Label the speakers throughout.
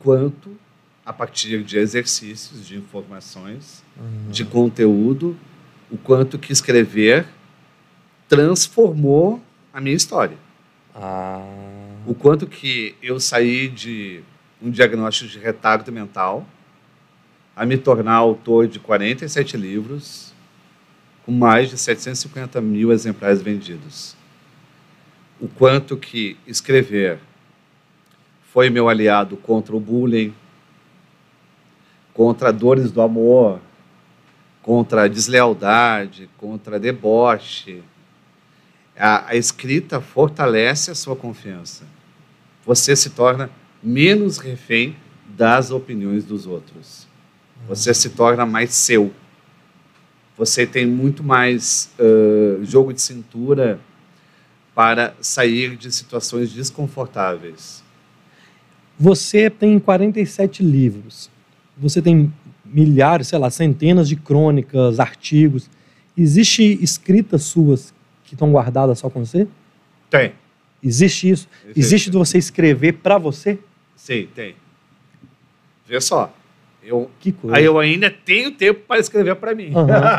Speaker 1: quanto, a partir de exercícios, de informações, de conteúdo, o quanto que escrever transformou a minha história. O quanto que eu saí de um diagnóstico de retardo mental a me tornar autor de 47 livros com mais de 750 mil exemplares vendidos. O quanto que escrever foi meu aliado contra o bullying, contra dores do amor, contra a deslealdade, contra a deboche. A escrita fortalece a sua confiança. Você se torna menos refém das opiniões dos outros. Você se torna mais seu. Você tem muito mais jogo de cintura para sair de situações desconfortáveis.
Speaker 2: Você tem 47 livros. Você tem milhares, sei lá, centenas de crônicas, artigos. Existe escritas suas que estão guardadas só com você?
Speaker 1: Tem.
Speaker 2: Existe isso? Existe de você escrever para você?
Speaker 1: Sim, tem. Vê só.
Speaker 2: Que coisa.
Speaker 1: Aí eu ainda tenho tempo para escrever para mim.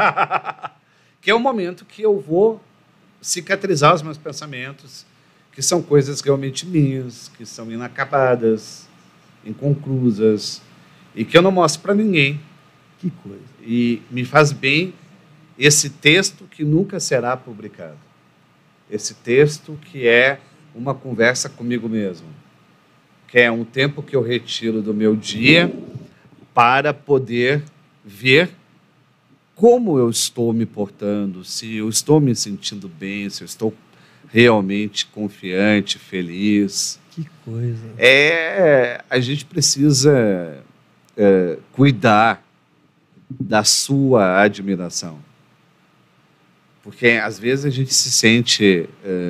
Speaker 1: Que é o momento que eu vou cicatrizar os meus pensamentos, que são coisas realmente minhas, que são inacabadas, inconclusas, e que eu não mostro para ninguém.
Speaker 2: Que coisa.
Speaker 1: E me faz bem esse texto que nunca será publicado. Esse texto que é uma conversa comigo mesmo, que é um tempo que eu retiro do meu dia para poder ver como eu estou me portando, se eu estou me sentindo bem, se eu estou realmente confiante, feliz.
Speaker 2: Que coisa.
Speaker 1: A gente precisa cuidar da sua admiração. Porque, às vezes, a gente se sente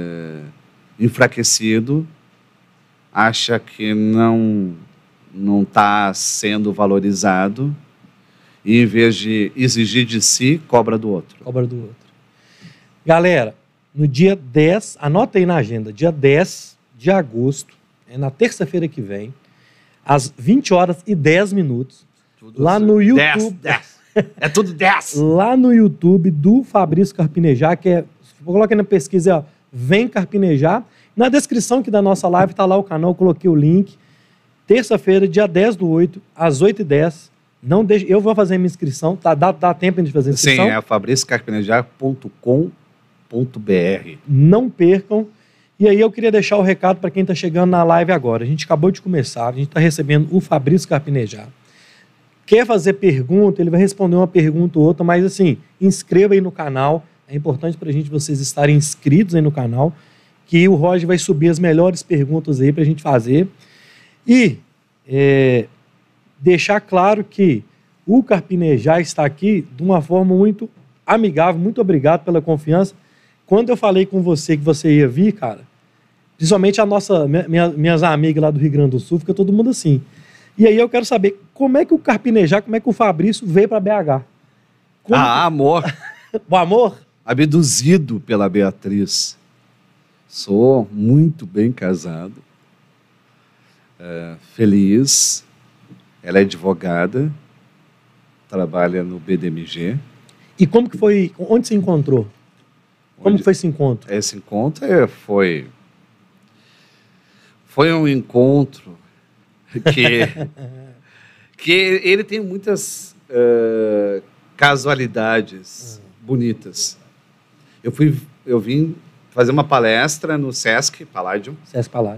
Speaker 1: enfraquecido, acha que não está sendo valorizado, e, em vez de exigir de si, cobra do outro.
Speaker 2: Cobra do outro. Galera, no dia 10, anota aí na agenda, dia 10 de agosto, é na terça-feira que vem, às 20h10,
Speaker 1: Tudo
Speaker 2: lá
Speaker 1: assim.
Speaker 2: no YouTube.
Speaker 1: 10. É tudo 10.
Speaker 2: Lá no YouTube do Fabrício Carpinejar, que é, coloca aí na pesquisa, ó, Vem Carpinejar. Na descrição aqui da nossa live está lá o canal, eu coloquei o link. Terça-feira, dia 10/8, às 8h10. Não deixe, eu vou fazer minha inscrição, tá? Dá tempo de fazer a inscrição?
Speaker 1: Sim, é fabriciocarpinejar.com.br.
Speaker 2: Não percam. E aí eu queria deixar o recado para quem está chegando na live agora. A gente acabou de começar, a gente está recebendo o Fabrício Carpinejar. Quer fazer pergunta, ele vai responder uma pergunta ou outra, mas assim, inscreva aí no canal. É importante para a gente vocês estarem inscritos aí no canal, que o Roger vai subir as melhores perguntas aí para a gente fazer. E deixar claro que o Carpinejar está aqui de uma forma muito amigável. Muito obrigado pela confiança. Quando eu falei com você que você ia vir, cara, principalmente minhas amigas lá do Rio Grande do Sul, fica todo mundo assim. E aí eu quero saber como é que o Carpinejar, como é que o Fabrício veio para BH?
Speaker 1: Amor.
Speaker 2: O amor?
Speaker 1: Abduzido pela Beatriz. Sou muito bem casado. Feliz. Ela é advogada. Trabalha no BDMG.
Speaker 2: E como que foi? Onde se encontrou? Como foi esse encontro?
Speaker 1: Esse encontro foi um encontro que ele tem muitas casualidades bonitas. Eu vim fazer uma palestra no Sesc Palladium.
Speaker 2: Sesc Palladium.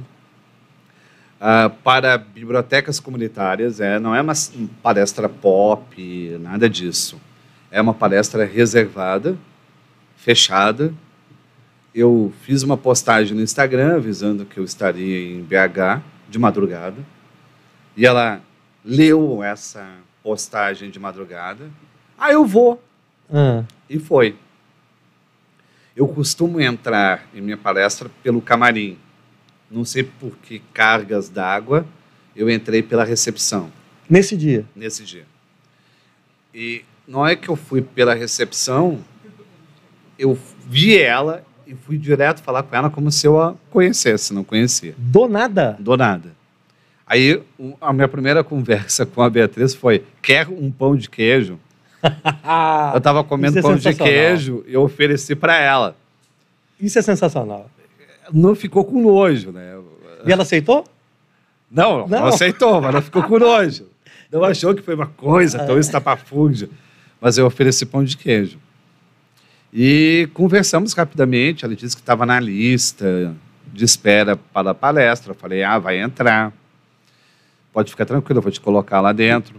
Speaker 1: Para bibliotecas comunitárias. Não é uma palestra pop, nada disso. É uma palestra reservada, fechada. Eu fiz uma postagem no Instagram avisando que eu estaria em BH de madrugada. E ela leu essa postagem de madrugada. Eu vou. E foi. Eu costumo entrar em minha palestra pelo camarim. Não sei por que cargas d'água, eu entrei pela recepção.
Speaker 2: Nesse dia?
Speaker 1: Nesse dia. E não é que eu fui pela recepção, eu vi ela e fui direto falar com ela como se eu a conhecesse, não conhecia.
Speaker 2: Do nada?
Speaker 1: Do nada. Aí, a minha primeira conversa com a Beatriz foi: quer um pão de queijo? Eu estava comendo pão de queijo e eu ofereci para ela.
Speaker 2: Isso é sensacional.
Speaker 1: Não ficou com nojo, né?
Speaker 2: E ela aceitou?
Speaker 1: Não aceitou, mas ela ficou com nojo. Não achou que foi uma coisa tão estapafúrdia. Mas eu ofereci pão de queijo. E conversamos rapidamente. Ela disse que estava na lista de espera para a palestra. Eu falei: vai entrar. Pode ficar tranquilo, eu vou te colocar lá dentro.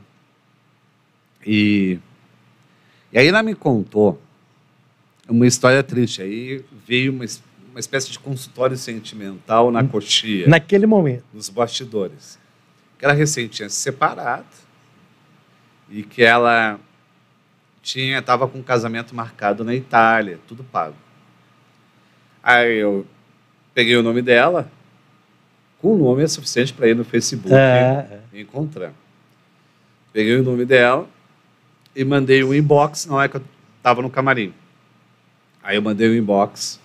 Speaker 1: E aí ela me contou uma história triste. Aí veio uma espécie de consultório sentimental na coxia.
Speaker 2: Naquele momento.
Speaker 1: Nos bastidores. Que ela recém tinha se separado e que ela estava com um casamento marcado na Itália, tudo pago. Aí eu peguei o nome dela, com o nome é suficiente para ir no Facebook e encontrar. Peguei o nome dela e mandei um inbox, não é que eu estava no camarim. Aí eu mandei um inbox.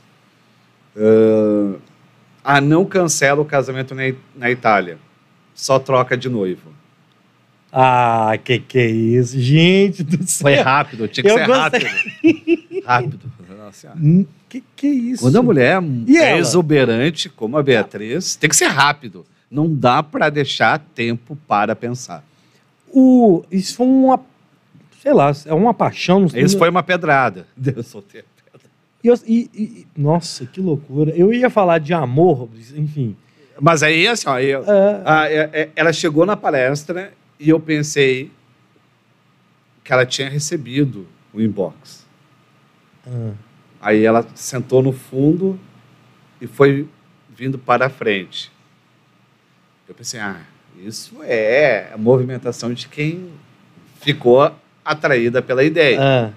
Speaker 1: Não cancela o casamento na Itália. Só troca de noivo.
Speaker 2: Que é isso? Gente do céu.
Speaker 1: Foi rápido, tinha que ser rápido. Rápido. Nossa,
Speaker 2: que é isso?
Speaker 1: Quando a mulher é exuberante, como a Beatriz, tem que ser rápido. Não dá para deixar tempo para pensar.
Speaker 2: Isso foi uma... Sei lá, é uma paixão.
Speaker 1: Isso foi uma pedrada. Deus solteiro.
Speaker 2: Nossa, que loucura. Eu ia falar de amor, enfim.
Speaker 1: Mas aí, assim, ela chegou na palestra e eu pensei que ela tinha recebido o inbox. Aí ela sentou no fundo e foi vindo para a frente. Eu pensei, isso é a movimentação de quem ficou atraída pela ideia.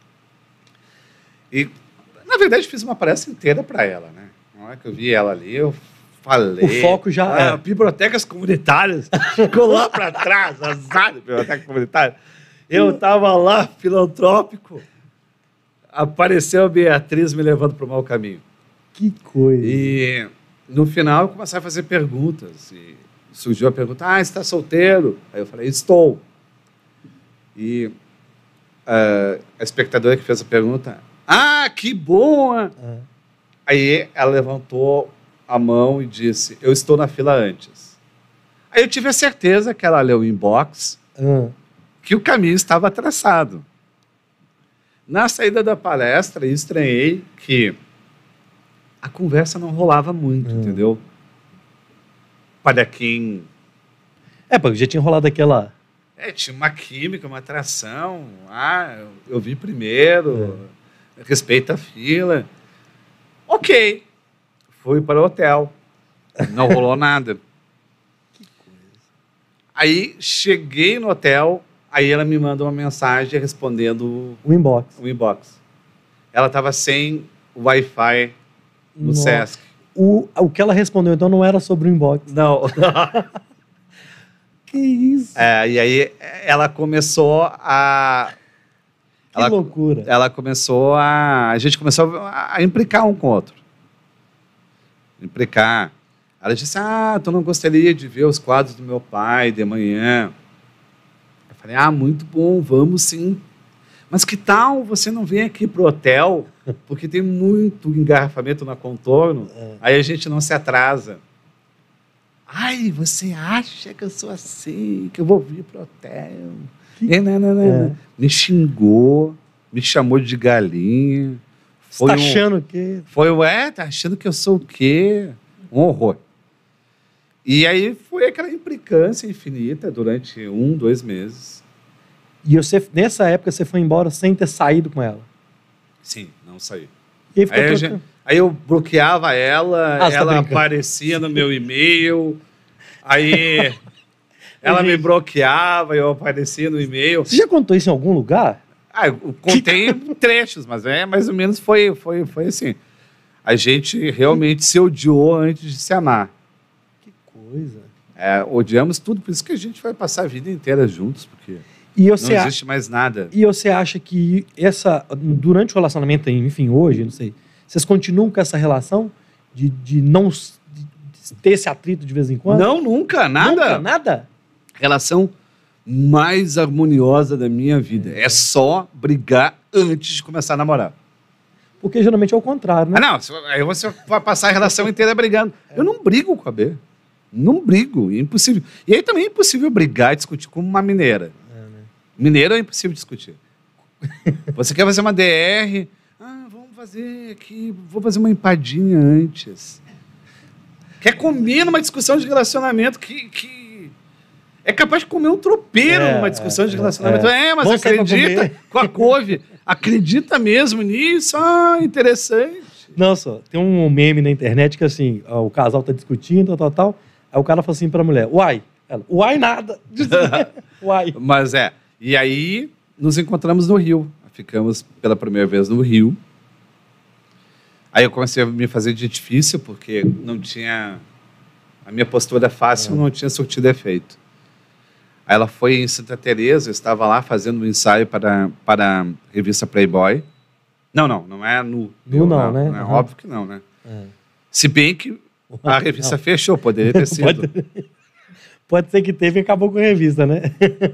Speaker 1: E, na verdade, fiz uma palestra inteira para ela, né? Na hora que eu vi ela ali, eu falei...
Speaker 2: O foco já
Speaker 1: bibliotecas comunitárias. Ficou lá para trás, azar de biblioteca comunitária. Eu estava lá, filantrópico. Apareceu a Beatriz me levando para o mau caminho.
Speaker 2: Que coisa.
Speaker 1: E, no final, eu comecei a fazer perguntas. E surgiu a pergunta, você está solteiro? Aí eu falei, estou. E a espectadora que fez a pergunta, que boa! Aí ela levantou a mão e disse, eu estou na fila antes. Aí eu tive a certeza que ela leu o inbox, que o caminho estava traçado. Na saída da palestra, eu estranhei que a conversa não rolava muito, entendeu? Para quem...
Speaker 2: porque já tinha rolado aquela...
Speaker 1: tinha uma química, uma atração. Eu vi primeiro, respeita a fila. Ok. Fui para o hotel. Não rolou nada.
Speaker 2: Que coisa.
Speaker 1: Aí, cheguei no hotel, aí ela me manda uma mensagem respondendo...
Speaker 2: O
Speaker 1: inbox. Ela estava sem Wi-Fi no Sesc.
Speaker 2: O que ela respondeu, então, não era sobre o inbox.
Speaker 1: Não.
Speaker 2: Que isso?
Speaker 1: E aí ela começou a...
Speaker 2: Que loucura.
Speaker 1: Ela começou a... A gente começou a implicar um com o outro. Implicar. Ela disse, tu não gostaria de ver os quadros do meu pai de manhã? Eu falei, muito bom, vamos sim. Mas que tal você não vir aqui pro hotel? Porque tem muito engarrafamento na Contorno. Aí a gente não se atrasa. Você acha que eu sou assim, que eu vou vir pro hotel? Não. Me xingou, me chamou de galinha.
Speaker 2: Você tá achando o quê?
Speaker 1: Tá achando que eu sou o quê? Um horror. E aí foi aquela implicância infinita durante 2 meses.
Speaker 2: E você, nessa época, você foi embora sem ter saído com ela?
Speaker 1: Sim, não saí.
Speaker 2: E aí,
Speaker 1: aí eu bloqueava ela, ela aparecia no meu e-mail, aí ela me bloqueava, eu aparecia no e-mail.
Speaker 2: Você já contou isso em algum lugar?
Speaker 1: Eu contei trechos, mas mais ou menos foi assim. A gente realmente se odiou antes de se amar.
Speaker 2: Que coisa.
Speaker 1: Odiamos tudo, por isso que a gente vai passar a vida inteira juntos, porque não existe mais nada.
Speaker 2: E você acha que durante o relacionamento, enfim, hoje, não sei, vocês continuam com essa relação de ter esse atrito de vez em quando?
Speaker 1: Não, nunca, nada.
Speaker 2: Nunca, nada?
Speaker 1: Relação mais harmoniosa da minha vida. É só brigar antes de começar a namorar.
Speaker 2: Porque geralmente é o contrário, né?
Speaker 1: Ah, não, aí você vai passar a relação inteira brigando. Eu não brigo com a B. Não brigo, é impossível. E aí também é impossível brigar e discutir com uma mineira.
Speaker 2: Né?
Speaker 1: Mineiro é impossível discutir. Você quer fazer uma DR? Vamos fazer aqui, vou fazer uma empadinha antes. Quer comer numa discussão de relacionamento que é capaz de comer um tropeiro numa discussão de relacionamento. Mas
Speaker 2: vamos
Speaker 1: acredita com a couve. Acredita mesmo nisso? Interessante.
Speaker 2: Não, só, tem um meme na internet que assim, o casal tá discutindo, tal. Aí o cara fala assim pra mulher, uai. Ela, uai nada. Uai.
Speaker 1: Mas e aí nos encontramos no Rio. Ficamos pela primeira vez no Rio. Aí eu comecei a me fazer de difícil, porque não tinha... A minha postura fácil não tinha surtido efeito. Aí ela foi em Santa Teresa, eu estava lá fazendo um ensaio para a revista Playboy. Não é nu.
Speaker 2: Não, né?
Speaker 1: É óbvio que não, né? Se bem que a revista fechou, poderia ter sido.
Speaker 2: Pode ser que teve e acabou com a revista, né?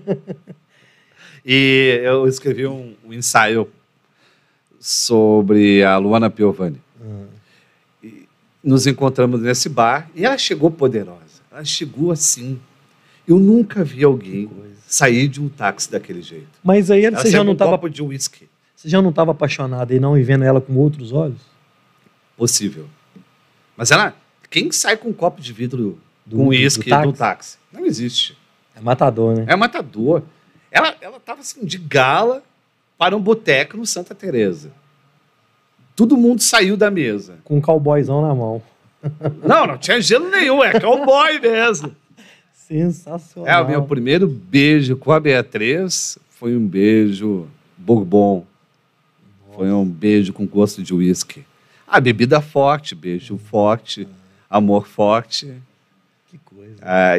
Speaker 1: E eu escrevi um ensaio sobre a Luana Piovani. E nos encontramos nesse bar e ela chegou poderosa. Ela chegou assim. Eu nunca vi alguém sair de um táxi daquele jeito.
Speaker 2: Mas aí
Speaker 1: ela
Speaker 2: você já não estava...
Speaker 1: copo de whisky.
Speaker 2: Você já não estava apaixonado e não vendo ela com outros olhos?
Speaker 1: Possível. Mas ela... Quem sai com um copo de vidro com uísque do táxi? Não existe.
Speaker 2: É matador, né?
Speaker 1: É matador. Ela estava assim, de gala para um boteco no Santa Teresa. Todo mundo saiu da mesa.
Speaker 2: Com um cowboyzão na mão.
Speaker 1: Não tinha gelo nenhum. É cowboy mesmo.
Speaker 2: Sensacional.
Speaker 1: O meu primeiro beijo com a Beatriz foi um beijo bourbon. Nossa. Foi um beijo com gosto de uísque. Bebida forte, beijo forte, amor forte.
Speaker 2: Que coisa.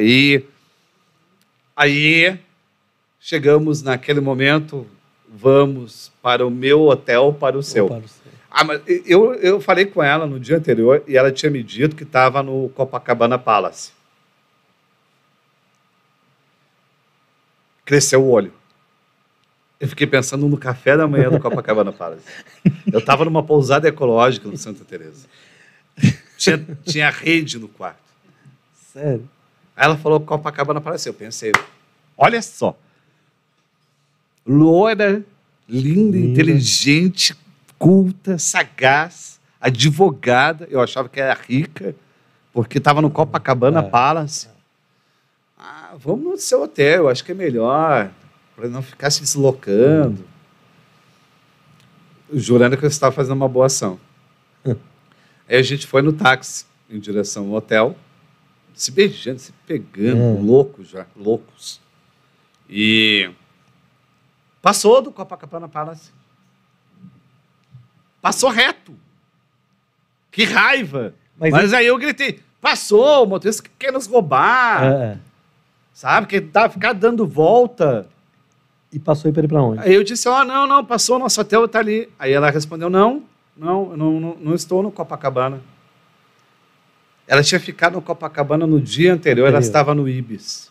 Speaker 1: Aí chegamos naquele momento, vamos para o meu hotel, para o seu. Mas eu falei com ela no dia anterior e ela tinha me dito que estava no Copacabana Palace. Cresceu o olho. Eu fiquei pensando no café da manhã do Copacabana Palace. Eu estava numa pousada ecológica no Santa Teresa. Tinha rede no quarto.
Speaker 2: Sério?
Speaker 1: Aí ela falou Copacabana Palace. Eu pensei, olha só. Loira, linda, inteligente, culta, sagaz, advogada. Eu achava que era rica, porque estava no Copacabana Palace. Vamos no seu hotel, eu acho que é melhor, para não ficar se deslocando. Jurando que eu estava fazendo uma boa ação. Aí a gente foi no táxi, em direção ao hotel, se beijando, se pegando, loucos. E passou do Copacabana Palace. Passou reto. Que raiva! Mas aí eu gritei, passou, o motorista que quer nos roubar. Sabe? Que ficar dando volta.
Speaker 2: E passou para ir para onde?
Speaker 1: Aí eu disse, não, passou, nosso hotel está ali. Aí ela respondeu, não estou no Copacabana. Ela tinha ficado no Copacabana no dia anterior, ela estava no Ibis.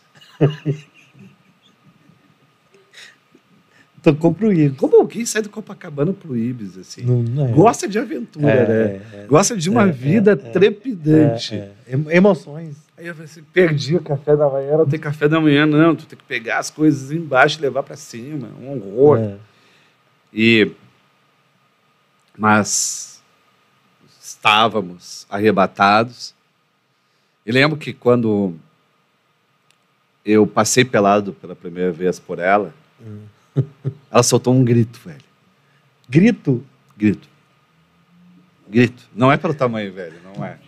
Speaker 2: Tocou pro Ibis.
Speaker 1: Como alguém sai do Copacabana pro Ibis, assim?
Speaker 2: Não
Speaker 1: Gosta de aventura, né? Gosta de uma vida trepidante.
Speaker 2: Emoções.
Speaker 1: Aí eu falei assim, perdi o café da manhã, não tem café da manhã, não. Tu tem que pegar as coisas embaixo e levar para cima. Um horror. Mas estávamos arrebatados. E lembro que quando eu passei pelado pela primeira vez por ela, ela soltou um grito, velho.
Speaker 2: Grito?
Speaker 1: Grito. Não é pelo tamanho, velho. Não é.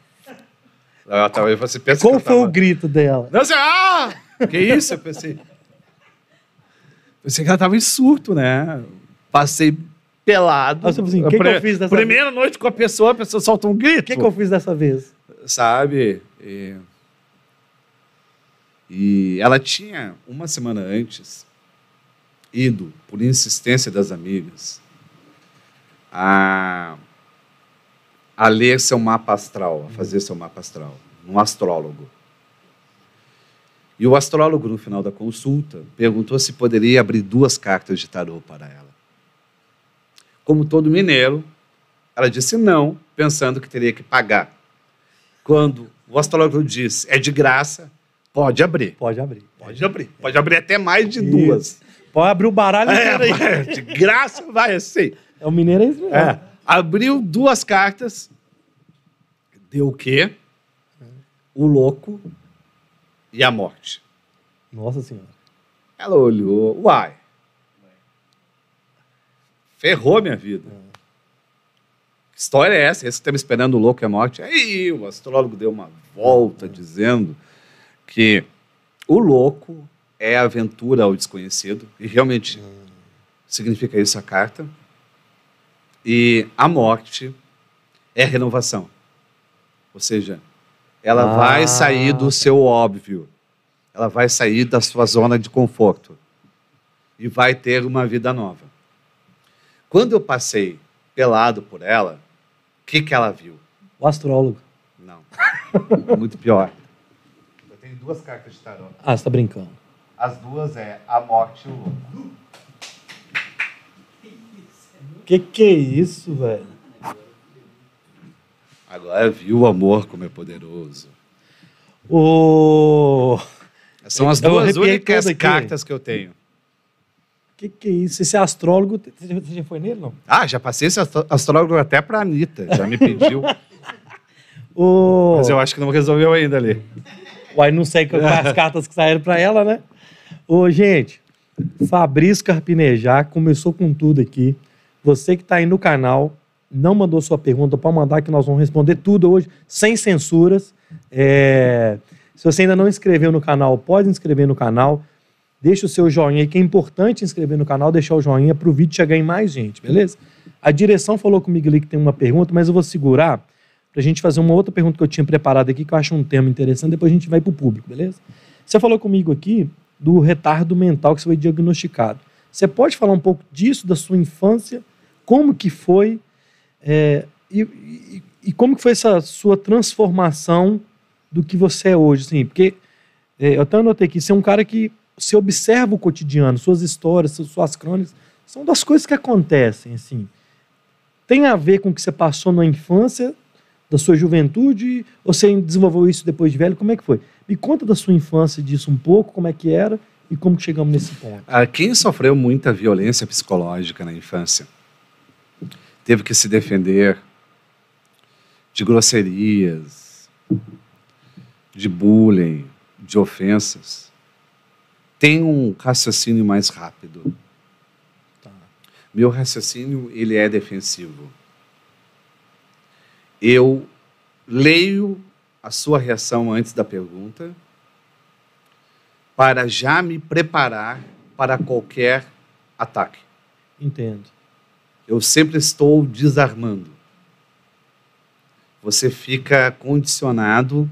Speaker 1: Você pensa
Speaker 2: Qual foi o grito dela?
Speaker 1: Não, que isso? Eu pensei que ela estava em surto, né? Passei pelado.
Speaker 2: Assim, o que eu fiz dessa
Speaker 1: primeira noite com a pessoa solta um grito.
Speaker 2: O que eu fiz dessa vez?
Speaker 1: Sabe? E ela tinha, uma semana antes, ido, por insistência das amigas, a ler seu mapa astral, a fazer seu mapa astral. num astrólogo. E o astrólogo, no final da consulta, perguntou se poderia abrir 2 cartas de tarô para ela. Como todo mineiro, ela disse não, pensando que teria que pagar. Quando o astrólogo disse, é de graça, pode abrir.
Speaker 2: Pode abrir.
Speaker 1: Pode abrir. Pode abrir até mais de 2.
Speaker 2: Pode abrir o baralho inteiro aí.
Speaker 1: De graça vai assim.
Speaker 2: É o mineiro é isso mesmo.
Speaker 1: Abriu 2 cartas, deu o quê? O louco e a morte.
Speaker 2: Nossa Senhora.
Speaker 1: Ela olhou, uai, ferrou minha vida. Que história é essa? Esse que está me esperando o louco e a morte? Aí o astrólogo deu uma volta dizendo que o louco é a aventura ao desconhecido, e realmente significa isso a carta, e a morte é renovação. Ou seja, ela vai sair do seu óbvio, ela vai sair da sua zona de conforto e vai ter uma vida nova. Quando eu passei pelado por ela, o que ela viu?
Speaker 2: O astrólogo.
Speaker 1: Não. Muito pior. Eu tenho 2 cartas de tarô.
Speaker 2: Você está brincando.
Speaker 1: As 2 é a morte e o louco.
Speaker 2: Que é isso, velho?
Speaker 1: Agora viu o amor como é poderoso. São as 2 únicas cartas que eu tenho.
Speaker 2: Que é isso? Esse astrólogo, você já foi nele, não?
Speaker 1: Já passei esse astrólogo até para a Anitta, já me pediu. Mas eu acho que não resolveu ainda ali.
Speaker 2: Uai, não sei quais cartas que saíram para ela, né? Gente, Fabrício Carpinejar começou com tudo aqui. Você que está aí no canal, não mandou sua pergunta, pode mandar que nós vamos responder tudo hoje, sem censuras. Se você ainda não inscreveu no canal, pode inscrever no canal. Deixa o seu joinha aí, que é importante inscrever no canal, deixar o joinha para o vídeo chegar em mais gente, beleza? A direção falou comigo ali que tem uma pergunta, mas eu vou segurar para a gente fazer uma outra pergunta que eu tinha preparado aqui, que eu acho um tema interessante, depois a gente vai para o público, beleza? Você falou comigo aqui do retardo mental que você foi diagnosticado. Você pode falar um pouco disso, da sua infância, como que foi e como que foi essa sua transformação do que você é hoje, assim? Porque eu até anotei aqui, você é um cara que você observa o cotidiano, suas histórias, suas crônicas, são das coisas que acontecem, assim. Tem a ver com o que você passou na infância, da sua juventude, ou você desenvolveu isso depois de velho? Como é que foi? Me conta da sua infância disso um pouco, como é que era e como que chegamos nesse ponto.
Speaker 1: Quem sofreu muita violência psicológica na infância teve que se defender de grosserias, de bullying, de ofensas. Tem um raciocínio mais rápido. Meu raciocínio, ele é defensivo. Eu leio a sua reação antes da pergunta para já me preparar para qualquer ataque.
Speaker 2: Entendo.
Speaker 1: Eu sempre estou desarmando. Você fica condicionado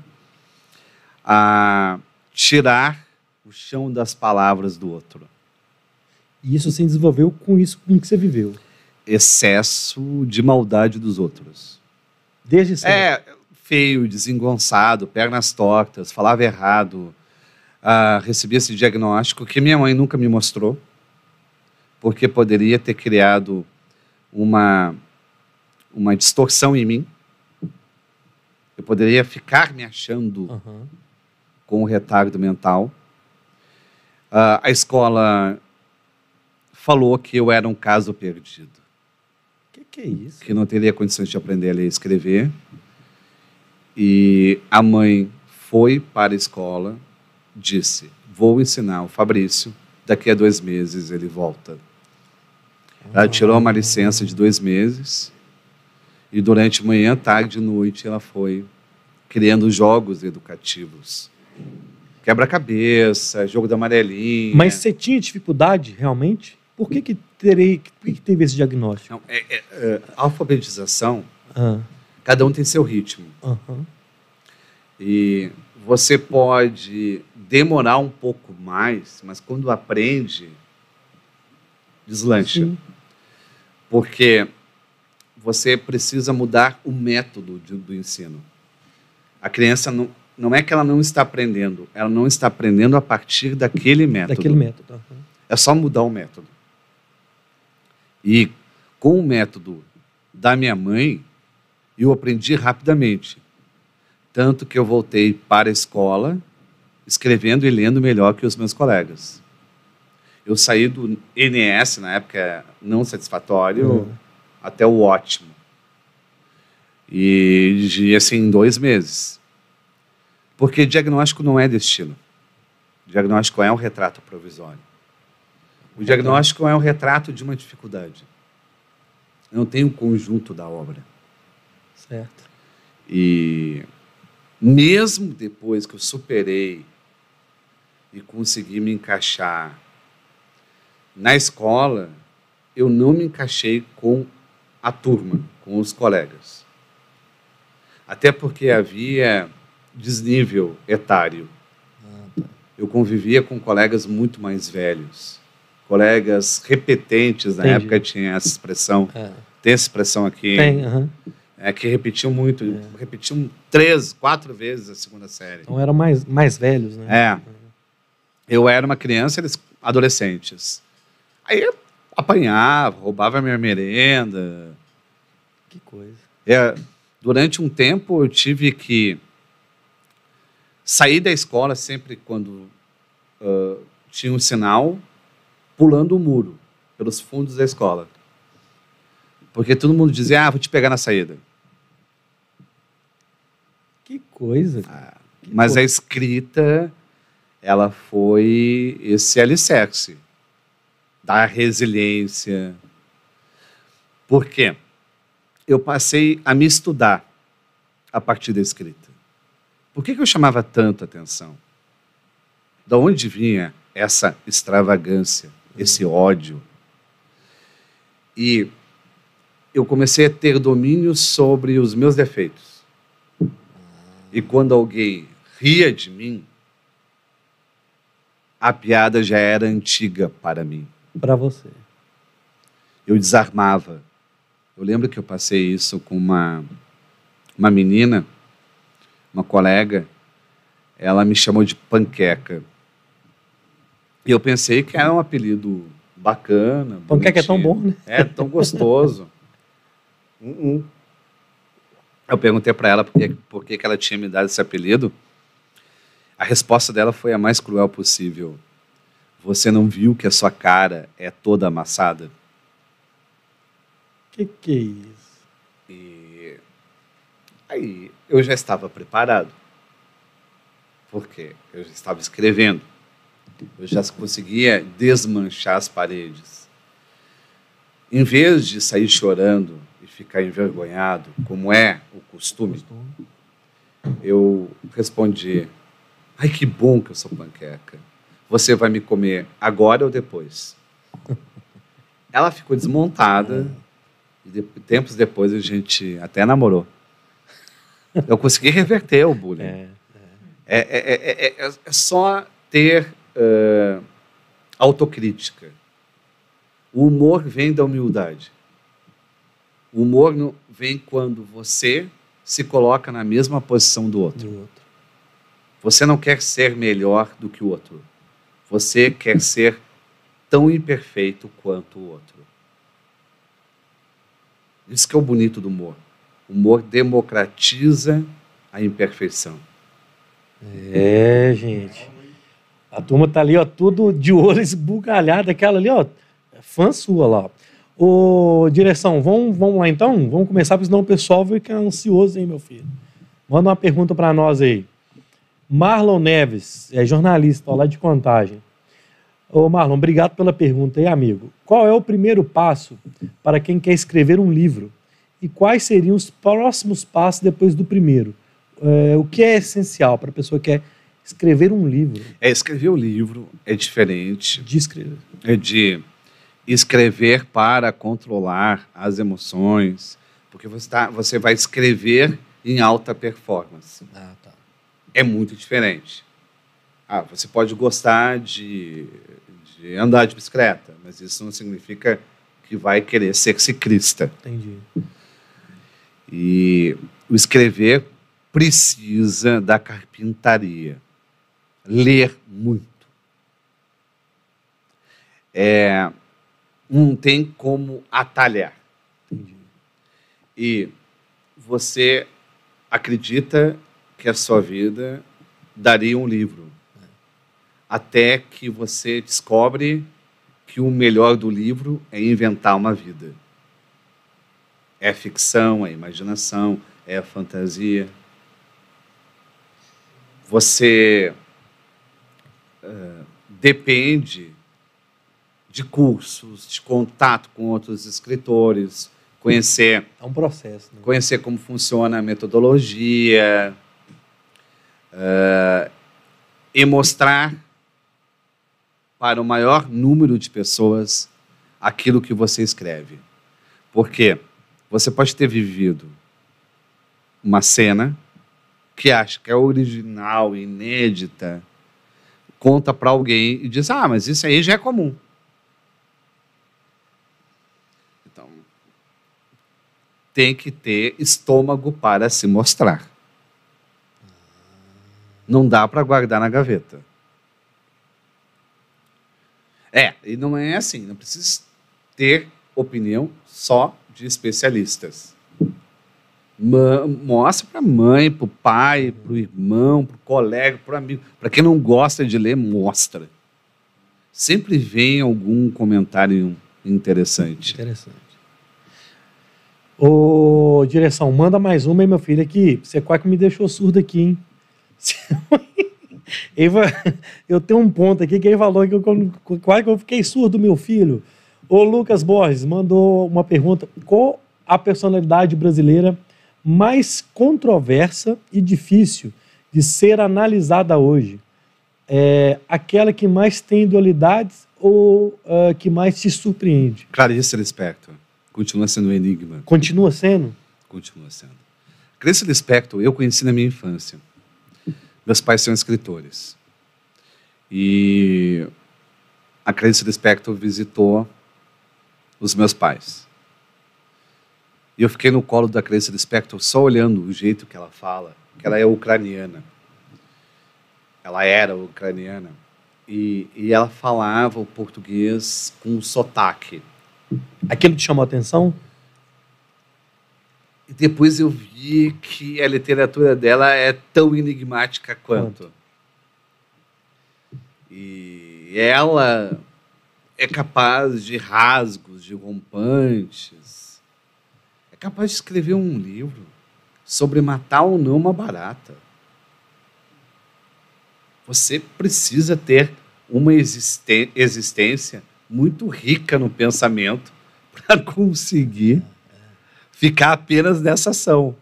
Speaker 1: a tirar o chão das palavras do outro.
Speaker 2: E isso você desenvolveu com isso com que você viveu?
Speaker 1: Excesso de maldade dos outros.
Speaker 2: Desde sempre?
Speaker 1: Feio, desengonçado, pernas tortas, falava errado. Recebi esse diagnóstico que minha mãe nunca me mostrou, porque poderia ter criado uma distorção em mim. Eu poderia ficar me achando com um retardo mental. A escola falou que eu era um caso perdido.
Speaker 2: Que é isso?
Speaker 1: Que não teria condições de aprender a ler e escrever. E a mãe foi para a escola, disse, vou ensinar o Fabrício, daqui a 2 meses ele volta. Ela tirou uma licença de 2 meses e durante manhã, tarde e noite ela foi criando jogos educativos. Quebra-cabeça, jogo da amarelinha.
Speaker 2: Mas você tinha dificuldade, realmente? Por que teve esse diagnóstico?
Speaker 1: Não, alfabetização, cada um tem seu ritmo. E você pode demorar um pouco mais, mas quando aprende, deslancha. Sim. Porque você precisa mudar o método do ensino. A criança não é que ela não está aprendendo, ela não está aprendendo a partir daquele método.
Speaker 2: Daquele método.
Speaker 1: É só mudar o método. E com o método da minha mãe, eu aprendi rapidamente. Tanto que eu voltei para a escola, escrevendo e lendo melhor que os meus colegas. Eu saí do NS, na época não satisfatório, até o ótimo. E assim, em 2 meses. Porque diagnóstico não é destino. Diagnóstico é um retrato provisório. O diagnóstico é um retrato de uma dificuldade. Não tem um conjunto da obra.
Speaker 2: Certo.
Speaker 1: E mesmo depois que eu superei e consegui me encaixar na escola, eu não me encaixei com a turma, com os colegas. Até porque havia desnível etário. Eu convivia com colegas muito mais velhos. Colegas repetentes, na época tinha essa expressão. Tem essa expressão aqui.
Speaker 2: Tem,
Speaker 1: que repetiam muito. Repetiam 3, 4 vezes a segunda série.
Speaker 2: Então eram mais velhos, né?
Speaker 1: Eu era uma criança, eles adolescentes. Aí eu apanhava, roubava minha merenda.
Speaker 2: Que coisa.
Speaker 1: Durante um tempo eu tive que sair da escola sempre quando tinha um sinal, pulando o muro pelos fundos da escola. Porque todo mundo dizia, vou te pegar na saída.
Speaker 2: Que coisa.
Speaker 1: Mas a escrita, ela foi esse alicerce da resiliência. Por quê? Eu passei a me estudar a partir da escrita. Por que eu chamava tanto atenção? Da onde vinha essa extravagância, esse ódio? E eu comecei a ter domínio sobre os meus defeitos. E quando alguém ria de mim, a piada já era antiga para mim.
Speaker 2: Para você.
Speaker 1: Eu desarmava. Eu lembro que eu passei isso com uma menina, uma colega, ela me chamou de Panqueca. E eu pensei que era um apelido bacana.
Speaker 2: Panqueca é tão bom, né?
Speaker 1: É tão gostoso. Eu perguntei para ela por que ela tinha me dado esse apelido. A resposta dela foi a mais cruel possível. Você não viu que a sua cara é toda amassada?
Speaker 2: Que é isso?
Speaker 1: E aí eu já estava preparado. Porque eu já estava escrevendo. Eu já conseguia desmanchar as paredes. Em vez de sair chorando e ficar envergonhado, como é o costume, eu respondi, ai, que bom que eu sou panqueca. Você vai me comer agora ou depois? Ela ficou desmontada e tempos depois a gente até namorou. Eu consegui reverter o bullying. É só ter autocrítica. O humor vem da humildade. O humor vem quando você se coloca na mesma posição do outro. Você não quer ser melhor do que o outro. Você quer ser tão imperfeito quanto o outro. Isso que é o bonito do humor. O humor democratiza a imperfeição.
Speaker 2: Gente. A turma tá ali, ó, tudo de olho esbugalhado. Aquela ali, ó, fã sua lá. Ô, direção, vamos lá então? Vamos começar, porque senão o pessoal fica ansioso, hein, meu filho? Manda uma pergunta para nós aí. Marlon Neves, jornalista, ó, lá de Contagem. Ô, Marlon, obrigado pela pergunta aí, amigo. Qual é o primeiro passo para quem quer escrever um livro? E quais seriam os próximos passos depois do primeiro? O que é essencial para a pessoa que quer escrever um livro?
Speaker 1: Escrever o livro é diferente.
Speaker 2: De escrever.
Speaker 1: É de escrever para controlar as emoções, porque você vai escrever em alta performance.
Speaker 2: Tá.
Speaker 1: É muito diferente. Você pode gostar de andar de bicicleta, mas isso não significa que vai querer ser ciclista.
Speaker 2: Entendi.
Speaker 1: E o escrever precisa da carpintaria. Ler muito. Não tem como atalhar.
Speaker 2: Entendi.
Speaker 1: E você acredita que a sua vida daria um livro. Até que você descobre que o melhor do livro é inventar uma vida. É a ficção, é a imaginação, é a fantasia. Você depende de cursos, de contato com outros escritores, conhecer...
Speaker 2: É um processo. Né?
Speaker 1: Conhecer como funciona a metodologia, e mostrar para o maior número de pessoas aquilo que você escreve. Porque você pode ter vivido uma cena que acha que é original, inédita, conta para alguém e diz, mas isso aí já é comum. Então, tem que ter estômago para se mostrar. Não dá para guardar na gaveta. E não é assim, não precisa ter opinião só de especialistas. Mostra para a mãe, para o pai, para o irmão, para o colega, para o amigo. Para quem não gosta de ler, mostra. Sempre vem algum comentário interessante.
Speaker 2: Interessante. Ô, direção, manda mais uma aí, meu filho, aqui. Você quase que me deixou surdo aqui, hein? Eu tenho um ponto aqui que ele falou que quase que eu fiquei surdo, meu filho. O Lucas Borges mandou uma pergunta. Qual a personalidade brasileira mais controversa e difícil de ser analisada hoje? Aquela que mais tem dualidades ou que mais te surpreende?
Speaker 1: Clarice Lispector. Continua sendo um enigma.
Speaker 2: Continua sendo?
Speaker 1: Continua sendo. Clarice Lispector eu conheci na minha infância. Meus pais são escritores. E a Clarice Lispector visitou os meus pais. E eu fiquei no colo da Clarice Lispector só olhando o jeito que ela fala, que ela é ucraniana. Ela era ucraniana. E ela falava o português com sotaque.
Speaker 2: Aquilo te chamou a atenção?
Speaker 1: E depois eu vi que a literatura dela é tão enigmática quanto. E ela é capaz de rasgos, de rompantes. É capaz de escrever um livro sobre matar ou não uma barata. Você precisa ter uma existência muito rica no pensamento para conseguir ficar apenas nessa ação.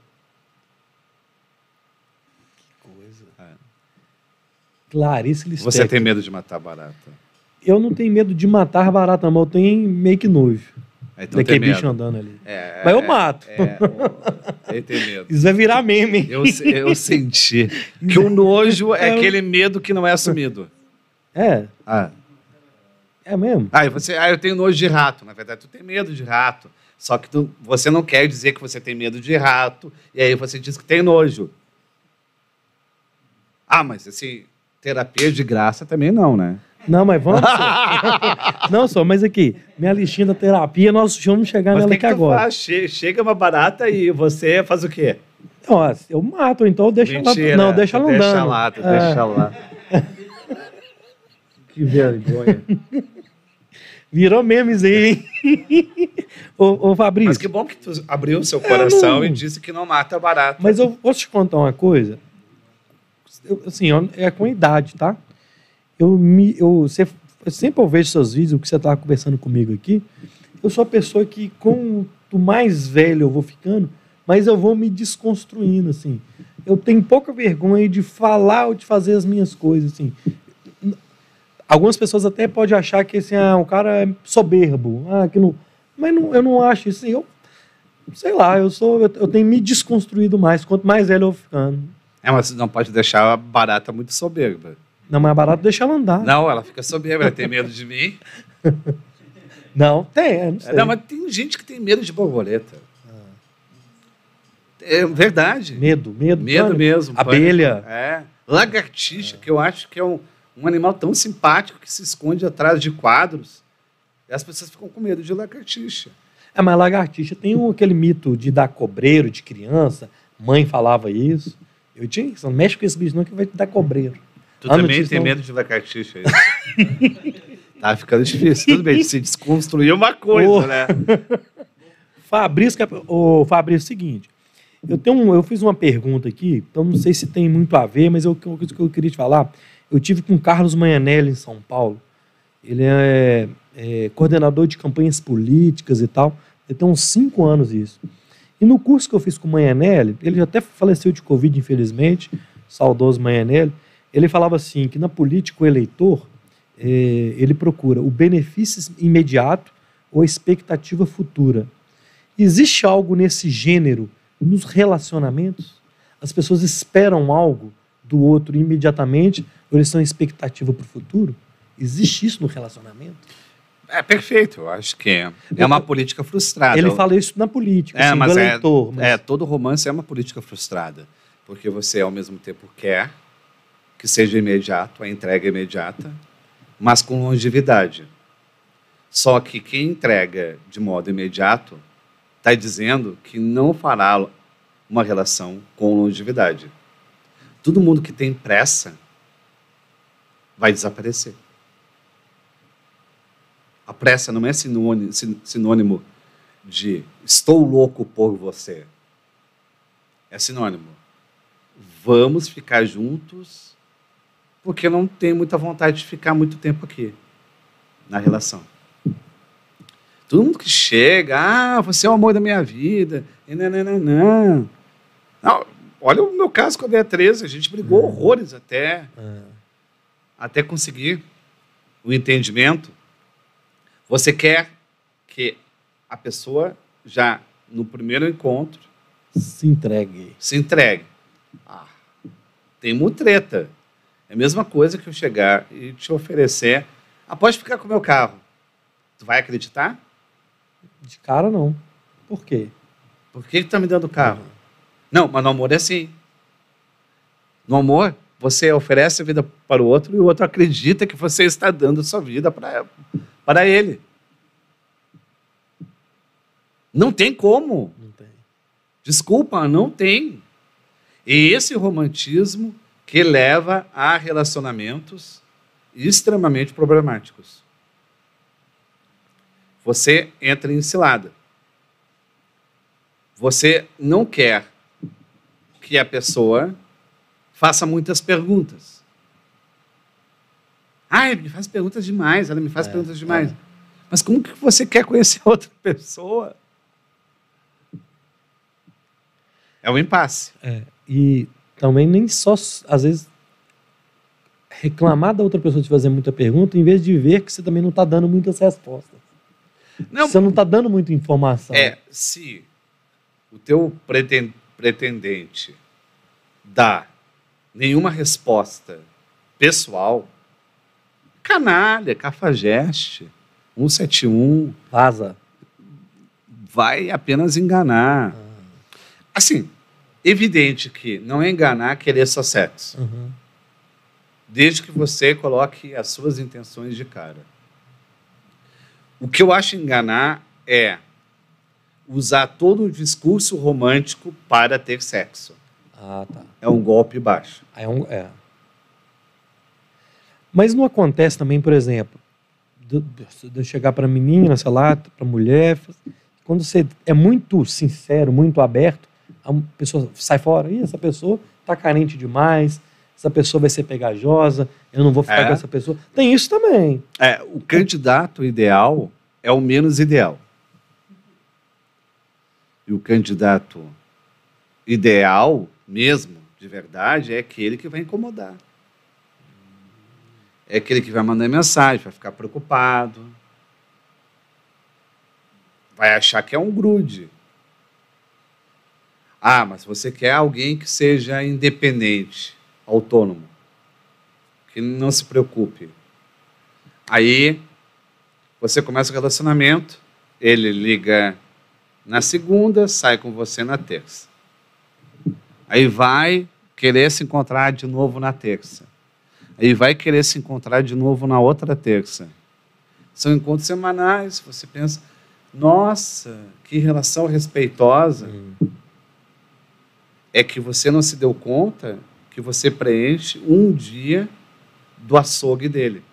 Speaker 2: Que coisa. Clarice Lispector.
Speaker 1: Você tem medo de matar barata?
Speaker 2: Eu não tenho medo de matar barata, mas eu tenho meio que nojo.
Speaker 1: Então
Speaker 2: daquele bicho andando ali. Mas eu mato.
Speaker 1: Ele tem medo.
Speaker 2: Isso vai virar meme.
Speaker 1: Eu senti que o nojo é aquele medo que não é assumido.
Speaker 2: É mesmo?
Speaker 1: Eu tenho nojo de rato. Na verdade, tu tem medo de rato. Só que você não quer dizer que você tem medo de rato, e aí você diz que tem nojo. Mas assim, terapia de graça também não, né?
Speaker 2: Não, mas vamos. Não, mas aqui, minha listinha da terapia, nós vamos chegar nela aqui agora.
Speaker 1: Faz? Chega uma barata e você faz o quê?
Speaker 2: Eu mato, então deixa
Speaker 1: Mentira,
Speaker 2: ela. Não, deixa ela andando.
Speaker 1: Deixa lá.
Speaker 2: Que vergonha. Virou memes aí, hein? Ô, Fabrício.
Speaker 1: Mas que bom que tu abriu o seu coração e disse que não mata barata.
Speaker 2: Mas eu vou te contar uma coisa. É com a idade, tá? Eu sempre vejo seus vídeos, o que você estava conversando comigo aqui. Eu sou a pessoa que, quanto mais velho eu vou ficando, mais eu vou me desconstruindo, assim. Eu tenho pouca vergonha de falar ou de fazer as minhas coisas, assim. Algumas pessoas até podem achar que assim, o cara é soberbo, que não... Mas não, eu não acho isso. Assim, sei lá, eu tenho me desconstruído mais, quanto mais velho eu vou ficando.
Speaker 1: Mas você não pode deixar a barata muito soberba.
Speaker 2: Não, mas é barato deixar ela andar.
Speaker 1: Não, ela fica soberba, ela tem medo de mim.
Speaker 2: Não, não sei.
Speaker 1: Não, mas tem gente que tem medo de borboleta. É verdade.
Speaker 2: Medo.
Speaker 1: Medo
Speaker 2: Pânico.
Speaker 1: mesmo.
Speaker 2: Abelha.
Speaker 1: É. Lagartixa, que eu acho que é um animal tão simpático que se esconde atrás de quadros. E as pessoas ficam com medo de lagartixa.
Speaker 2: Mas lagartixa tem aquele mito de dar cobreiro de criança. Mãe falava isso. Eu tinha isso. Não mexe com esse bicho não que vai te dar cobreiro.
Speaker 1: Tu também tem medo de lagartixa, é isso? Tá ficando difícil. Tudo bem, se desconstruir uma coisa, né?
Speaker 2: Fabrício, Fabrício, é o seguinte. Eu fiz uma pergunta aqui, então não sei se tem muito a ver, mas uma coisa que eu queria te falar. Eu tive com o Carlos Manhanelli em São Paulo. Ele é coordenador de campanhas políticas e tal. Ele tem uns 5 anos isso. E no curso que eu fiz com o Manhanelli, ele já até faleceu de Covid, infelizmente, saudoso Manhanelli, ele falava assim, que na política o eleitor, ele procura o benefício imediato ou a expectativa futura. Existe algo nesse gênero nos relacionamentos? As pessoas esperam algo do outro imediatamente ou eles têm expectativa para o futuro? Existe isso no relacionamento?
Speaker 1: É perfeito, eu acho que é uma política frustrada.
Speaker 2: Ele fala isso na política, assim,
Speaker 1: mas
Speaker 2: do eleitor.
Speaker 1: todo romance é uma política frustrada, porque você ao mesmo tempo quer que seja imediato, a entrega imediata, mas com longevidade. Só que quem entrega de modo imediato está dizendo que não fará uma relação com longevidade. Todo mundo que tem pressa vai desaparecer. A pressa não é sinônimo de estou louco por você. É sinônimo. Vamos ficar juntos porque eu não tenho muita vontade de ficar muito tempo aqui na relação. Todo mundo que chega, você é o amor da minha vida. Não. Olha o meu caso com a Beatriz, a gente brigou horrores até conseguir o entendimento. Você quer que a pessoa já no primeiro encontro
Speaker 2: se entregue.
Speaker 1: Tem mutreta. É a mesma coisa que eu chegar e te oferecer, pode ficar com o meu carro. Tu vai acreditar?
Speaker 2: De cara, não. Por quê?
Speaker 1: Por que tu tá me dando o carro? Não, mas no amor é assim. No amor, você oferece a vida para o outro e o outro acredita que você está dando a sua vida para ele. Não tem como.
Speaker 2: Não tem.
Speaker 1: Desculpa, não tem. E esse romantismo que leva a relacionamentos extremamente problemáticos. Você entra em cilada. Você não quer que a pessoa faça muitas perguntas. Ele me faz perguntas demais, ela me faz perguntas demais. Mas como que você quer conhecer outra pessoa? É um impasse.
Speaker 2: E também nem só, às vezes, reclamar da outra pessoa de fazer muita pergunta, em vez de ver que você também não está dando muitas respostas. Você não está dando muita informação.
Speaker 1: Se o teu pretendente dá nenhuma resposta pessoal, canalha, cafajeste, 171.
Speaker 2: Vaza.
Speaker 1: Vai apenas enganar. Assim, evidente que não é enganar querer só sexo. Desde que você coloque as suas intenções de cara. O que eu acho enganar é usar todo o discurso romântico para ter sexo.
Speaker 2: Tá.
Speaker 1: É um golpe baixo.
Speaker 2: Mas não acontece também, por exemplo, de eu chegar para a menina, sei lá, para a mulher, quando você é muito sincero, muito aberto, a pessoa sai fora. Essa pessoa está carente demais, essa pessoa vai ser pegajosa, eu não vou ficar com essa pessoa. Tem isso também.
Speaker 1: O candidato ideal é o menos ideal. E o candidato ideal, mesmo, de verdade, é aquele que vai incomodar. É aquele que vai mandar mensagem, vai ficar preocupado. Vai achar que é um grude. Mas você quer alguém que seja independente, autônomo, que não se preocupe. Aí, você começa o relacionamento, ele liga na segunda, sai com você na terça. Aí vai querer se encontrar de novo na terça. Aí vai querer se encontrar de novo na outra terça. São encontros semanais. Você pensa, nossa, que relação respeitosa. É que você não se deu conta que você preenche um dia do açougue dele.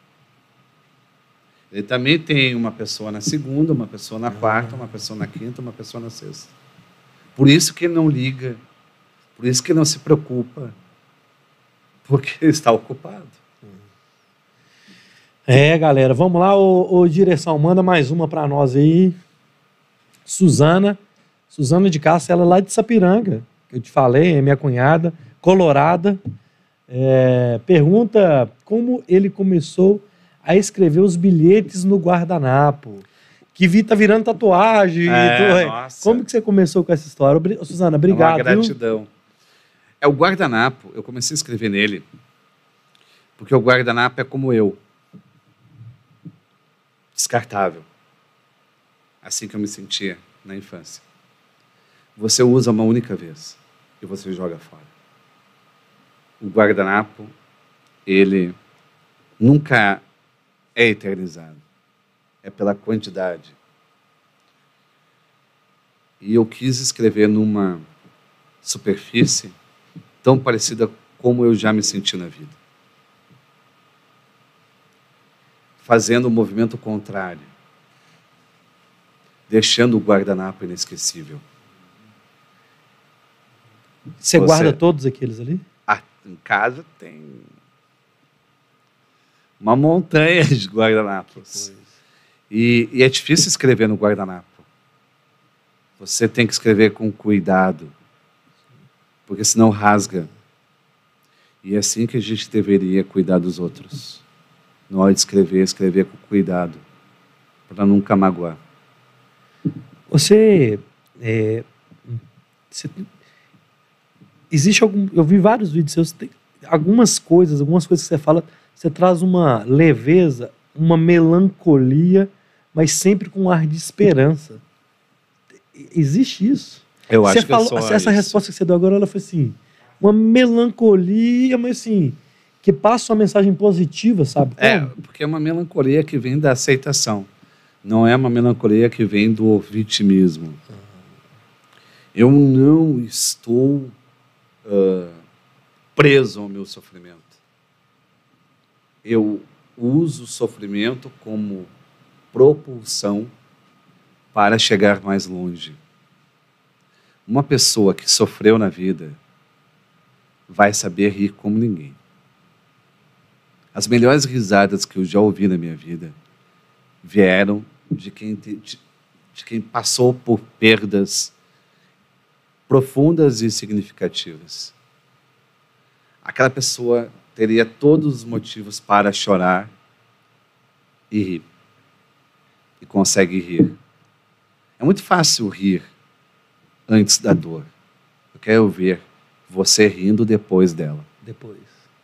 Speaker 1: Ele também tem uma pessoa na segunda, uma pessoa na quarta, uma pessoa na quinta, uma pessoa na sexta. Por isso que ele não liga, por isso que ele não se preocupa, porque ele está ocupado.
Speaker 2: Galera, vamos lá, ô direção, manda mais uma para nós aí. Suzana de Castro, ela é lá de Sapiranga, que eu te falei, é minha cunhada, colorada. Pergunta como ele começou a escrever os bilhetes no guardanapo. Que tá virando tatuagem.
Speaker 1: Nossa.
Speaker 2: Como que você começou com essa história? Suzana, obrigado.
Speaker 1: É uma gratidão. O guardanapo, eu comecei a escrever nele, porque o guardanapo é como eu. Descartável. Assim que eu me sentia na infância. Você usa uma única vez e você joga fora. O guardanapo, ele nunca é eternizado. É pela quantidade. E eu quis escrever numa superfície tão parecida como eu já me senti na vida. Fazendo o movimento contrário. Deixando o guardanapo inesquecível.
Speaker 2: Você guarda todos aqueles ali?
Speaker 1: Em casa tem uma montanha de guardanapos. E é difícil escrever no guardanapo. Você tem que escrever com cuidado, porque senão rasga. E é assim que a gente deveria cuidar dos outros. Na hora de escrever com cuidado, para nunca magoar.
Speaker 2: Existe eu vi vários vídeos seus, tem algumas coisas que você fala, você traz uma leveza, uma melancolia, mas sempre com um ar de esperança. Existe isso?
Speaker 1: Eu acho que
Speaker 2: essa resposta que você deu agora, ela foi assim, uma melancolia, mas assim, que passa uma mensagem positiva, sabe?
Speaker 1: Porque é uma melancolia que vem da aceitação. Não é uma melancolia que vem do vitimismo. Eu não estou preso ao meu sofrimento. Eu uso o sofrimento como propulsão para chegar mais longe. Uma pessoa que sofreu na vida vai saber rir como ninguém. As melhores risadas que eu já ouvi na minha vida vieram de quem passou por perdas profundas e significativas. Aquela pessoa teria todos os motivos para chorar e rir. E consegue rir. É muito fácil rir antes da dor. Eu quero ver você rindo depois dela.
Speaker 2: Depois.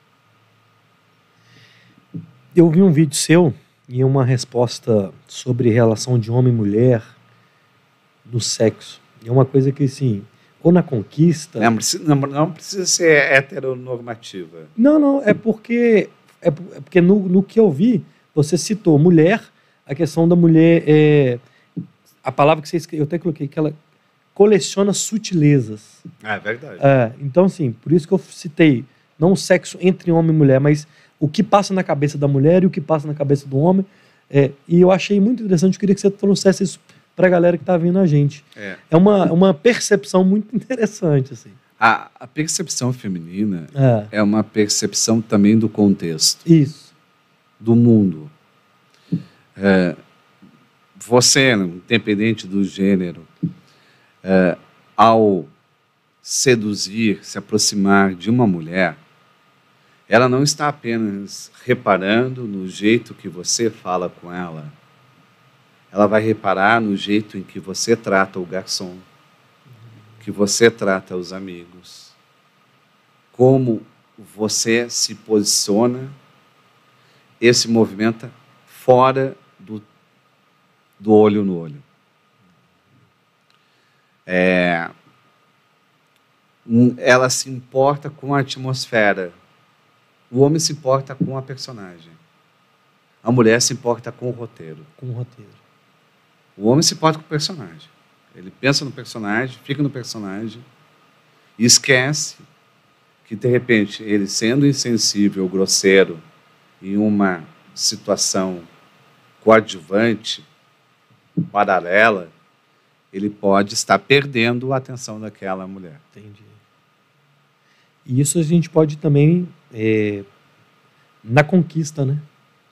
Speaker 2: Eu vi um vídeo seu e uma resposta sobre relação de homem e mulher no sexo. É uma coisa que, assim, ou na conquista...
Speaker 1: Não precisa ser heteronormativa.
Speaker 2: Não, é porque no que eu vi, você citou mulher, a questão da mulher, a palavra que você escreveu, eu até coloquei, que ela coleciona sutilezas.
Speaker 1: É verdade.
Speaker 2: Então, assim, por isso que eu citei, não o sexo entre homem e mulher, mas o que passa na cabeça da mulher e o que passa na cabeça do homem. E eu achei muito interessante, eu queria que você trouxesse isso para a galera que está vindo a gente. É uma percepção muito interessante. Assim.
Speaker 1: A percepção feminina é uma percepção também do contexto.
Speaker 2: Isso.
Speaker 1: Do mundo. Você, independente do gênero, ao seduzir, se aproximar de uma mulher, ela não está apenas reparando no jeito que você fala com ela. Ela vai reparar no jeito em que você trata o garçom, que você trata os amigos, como você se posiciona e se movimenta fora do olho no olho. ela se importa com a atmosfera. O homem se importa com a personagem. A mulher se importa com o roteiro.
Speaker 2: Com o roteiro.
Speaker 1: O homem se importa com o personagem. Ele pensa no personagem, fica no personagem e esquece que, de repente, ele sendo insensível, grosseiro, em uma situação coadjuvante, paralela, ele pode estar perdendo a atenção daquela mulher.
Speaker 2: Entendi. E isso a gente pode também na conquista, né?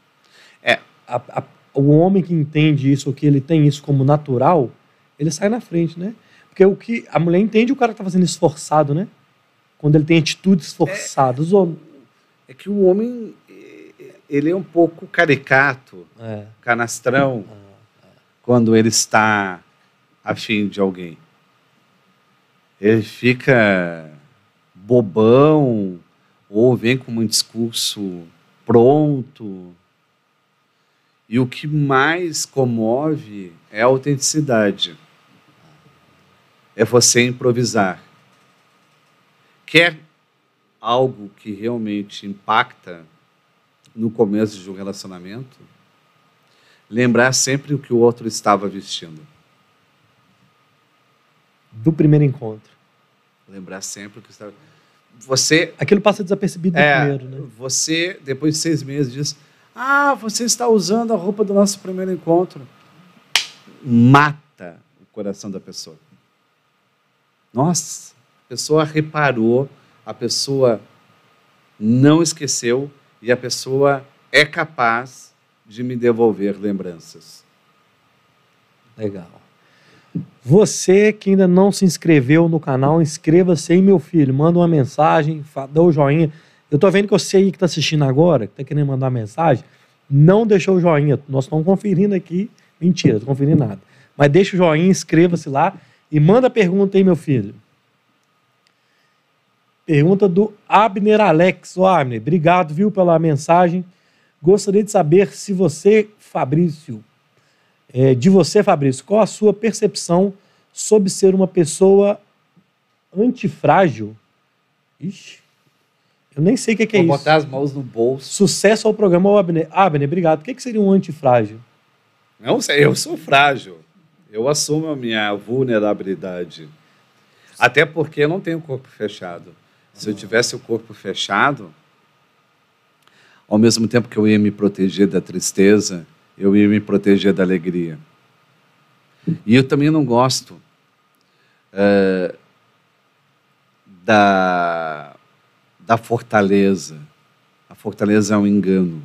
Speaker 2: O homem que entende isso, que ele tem isso como natural, ele sai na frente, né? Porque o que a mulher entende, o cara está fazendo esforçado, né? Quando ele tem atitudes forçadas.
Speaker 1: É que o homem, ele é um pouco caricato, canastrão, quando ele está afim de alguém. Ele fica bobão, ou vem com um discurso pronto. E o que mais comove é a autenticidade. É você improvisar. Quer algo que realmente impacta no começo de um relacionamento? Lembrar sempre o que o outro estava vestindo.
Speaker 2: Do primeiro encontro.
Speaker 1: Lembrar sempre o que estava...
Speaker 2: Aquilo passa desapercebido do primeiro, né?
Speaker 1: Você, depois de 6 meses, diz... você está usando a roupa do nosso primeiro encontro. Mata o coração da pessoa. Nossa, a pessoa reparou, a pessoa não esqueceu e a pessoa é capaz de me devolver lembranças.
Speaker 2: Legal. Você que ainda não se inscreveu no canal, inscreva-se aí, meu filho. Manda uma mensagem, dá o joinha. Eu tô vendo que você aí que está assistindo agora, que está querendo mandar uma mensagem, não deixou o joinha. Nós estamos conferindo aqui. Mentira, não estou conferindo nada. Mas deixa o joinha, inscreva-se lá e manda a pergunta aí, meu filho. Pergunta do Abner Alex. Abner, obrigado, viu, pela mensagem. Gostaria de saber se você, Fabrício, qual a sua percepção sobre ser uma pessoa antifrágil? Ixi. Eu nem sei o que é isso.
Speaker 1: Vou botar as mãos no bolso.
Speaker 2: Sucesso ao programa, Abner. Abner, obrigado. O que seria um antifrágil?
Speaker 1: Não sei, eu sou frágil. Eu assumo a minha vulnerabilidade. Até porque eu não tenho corpo fechado. Se eu tivesse o corpo fechado, ao mesmo tempo que eu ia me proteger da tristeza, eu ia me proteger da alegria. E eu também não gosto da fortaleza. A fortaleza é um engano.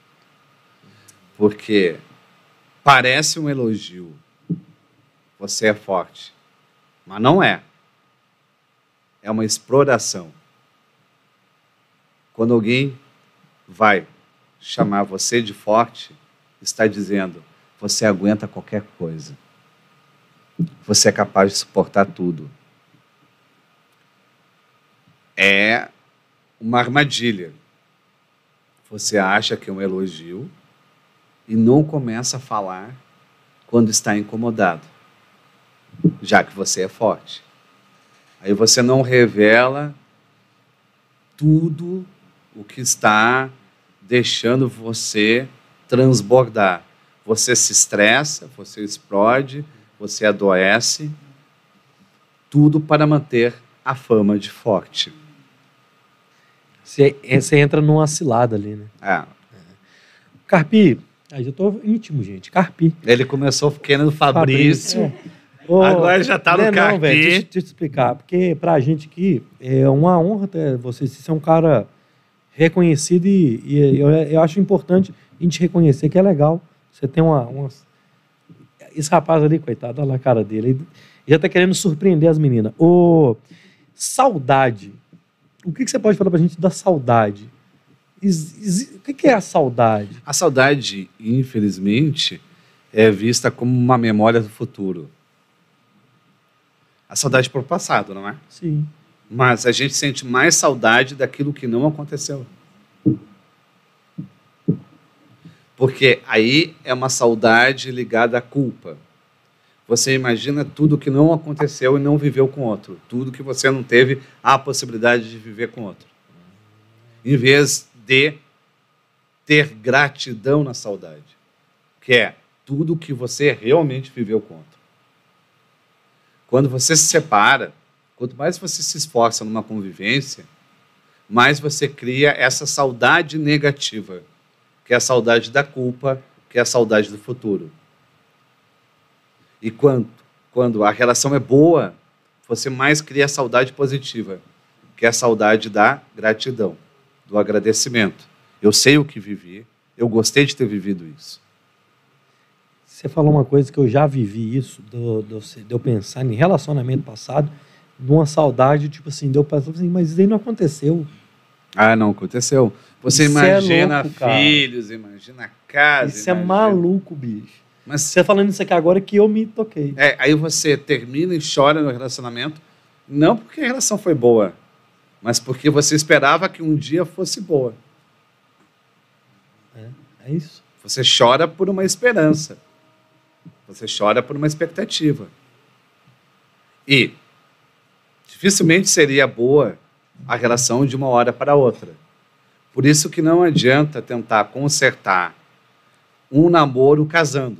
Speaker 1: Porque parece um elogio. Você é forte. Mas não é. É uma exploração. Quando alguém vai chamar você de forte, está dizendo, você aguenta qualquer coisa. Você é capaz de suportar tudo. É uma armadilha. Você acha que é um elogio e não começa a falar quando está incomodado, já que você é forte. Aí você não revela tudo o que está deixando você transbordar. Você se estressa, você explode, você adoece, tudo para manter a fama de forte.
Speaker 2: Você entra numa cilada ali, né? Carpi, aí eu tô íntimo, gente. Carpi.
Speaker 1: Ele começou querendo Fabrício. Agora já está no Carpi. Não, velho,
Speaker 2: deixa eu te explicar. Porque pra gente aqui é uma honra ter você. Você é um cara reconhecido e eu acho importante a gente reconhecer que é legal. Você tem esse rapaz ali, coitado, olha lá a cara dele. Ele já tá querendo surpreender as meninas. Saudade. O que você pode falar pra gente da saudade? O que é a saudade?
Speaker 1: A saudade, infelizmente, é vista como uma memória do futuro. A saudade pro passado, não é?
Speaker 2: Sim.
Speaker 1: Mas a gente sente mais saudade daquilo que não aconteceu. Porque aí é uma saudade ligada à culpa. Você imagina tudo que não aconteceu e não viveu com outro. Tudo que você não teve a possibilidade de viver com outro. Em vez de ter gratidão na saudade, que é tudo que você realmente viveu com outro. Quando você se separa, quanto mais você se esforça numa convivência, mais você cria essa saudade negativa, que é a saudade da culpa, que é a saudade do futuro. E quando a relação é boa, você mais cria a saudade positiva, que é a saudade da gratidão, do agradecimento. Eu sei o que vivi, eu gostei de ter vivido isso.
Speaker 2: Você falou uma coisa que eu já vivi isso, de eu pensar em relacionamento passado, de uma saudade, tipo assim, de eu pensar assim, mas isso aí não aconteceu.
Speaker 1: Ah, não aconteceu. Você
Speaker 2: Isso
Speaker 1: imagina
Speaker 2: é louco, cara.
Speaker 1: Filhos, imagina casa.
Speaker 2: Isso é maluco, bicho.
Speaker 1: Mas
Speaker 2: você falando isso aqui agora que eu me toquei.
Speaker 1: aí você termina e chora no relacionamento, não porque a relação foi boa, mas porque você esperava que um dia fosse boa.
Speaker 2: É isso.
Speaker 1: Você chora por uma esperança. Você chora por uma expectativa. E dificilmente seria boa a relação de uma hora para outra. Por isso que não adianta tentar consertar um namoro casando.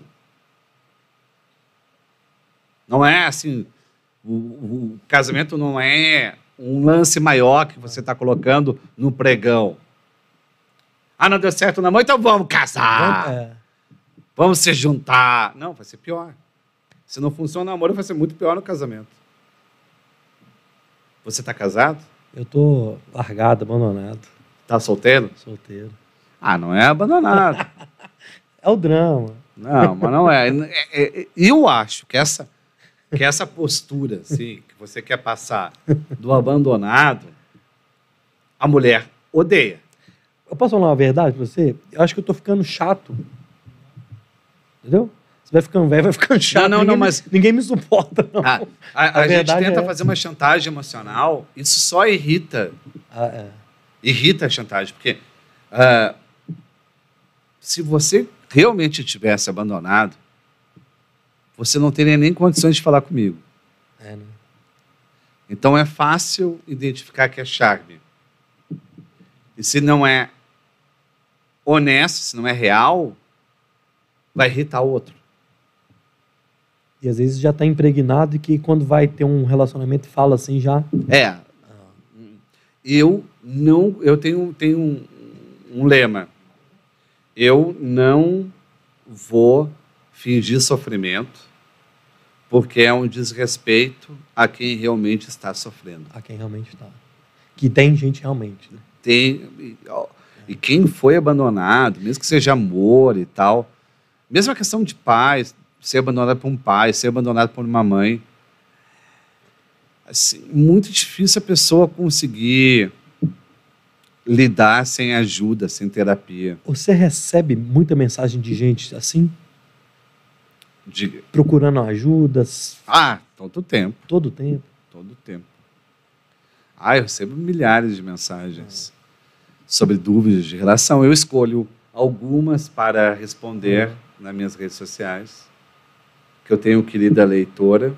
Speaker 1: Não é assim, o casamento não é um lance maior que você está colocando no pregão. Ah, não deu certo o namoro, então vamos casar. Vamos se juntar. Não, vai ser pior. Se não funciona o namoro, vai ser muito pior no casamento. Você está casado?
Speaker 2: Eu tô largado, abandonado.
Speaker 1: Tá solteiro?
Speaker 2: Solteiro.
Speaker 1: Ah, não é abandonado.
Speaker 2: É o drama.
Speaker 1: Não, mas não é. Eu acho que essa postura assim, que você quer passar do abandonado, a mulher odeia.
Speaker 2: Eu posso falar uma verdade pra você? Eu acho que eu tô ficando chato. Entendeu? Você vai ficando velho, vai ficando chato.
Speaker 1: Mas
Speaker 2: ninguém me suporta, não.
Speaker 1: A gente tenta fazer uma chantagem emocional, isso só irrita. Irrita a chantagem, porque se você realmente tivesse abandonado, você não teria nem condições de falar comigo.
Speaker 2: Né?
Speaker 1: Então é fácil identificar que é charme. E se não é honesto, se não é real, vai irritar o outro.
Speaker 2: E às vezes já está impregnado e que quando vai ter um relacionamento fala assim já.
Speaker 1: Eu tenho um lema. Eu não vou fingir sofrimento porque é um desrespeito a quem realmente está sofrendo.
Speaker 2: A quem realmente está. Que tem gente realmente, né?
Speaker 1: E quem foi abandonado, mesmo que seja amor e tal, mesmo a questão de pais, ser abandonado por um pai, ser abandonado por uma mãe, assim, muito difícil a pessoa conseguir lidar sem ajuda, sem terapia.
Speaker 2: Você recebe muita mensagem de gente assim? Procurando ajudas?
Speaker 1: Todo tempo.
Speaker 2: Todo tempo?
Speaker 1: Todo tempo. Eu recebo milhares de mensagens sobre dúvidas de relação. Eu escolho algumas para responder nas minhas redes sociais, que eu tenho querida leitora,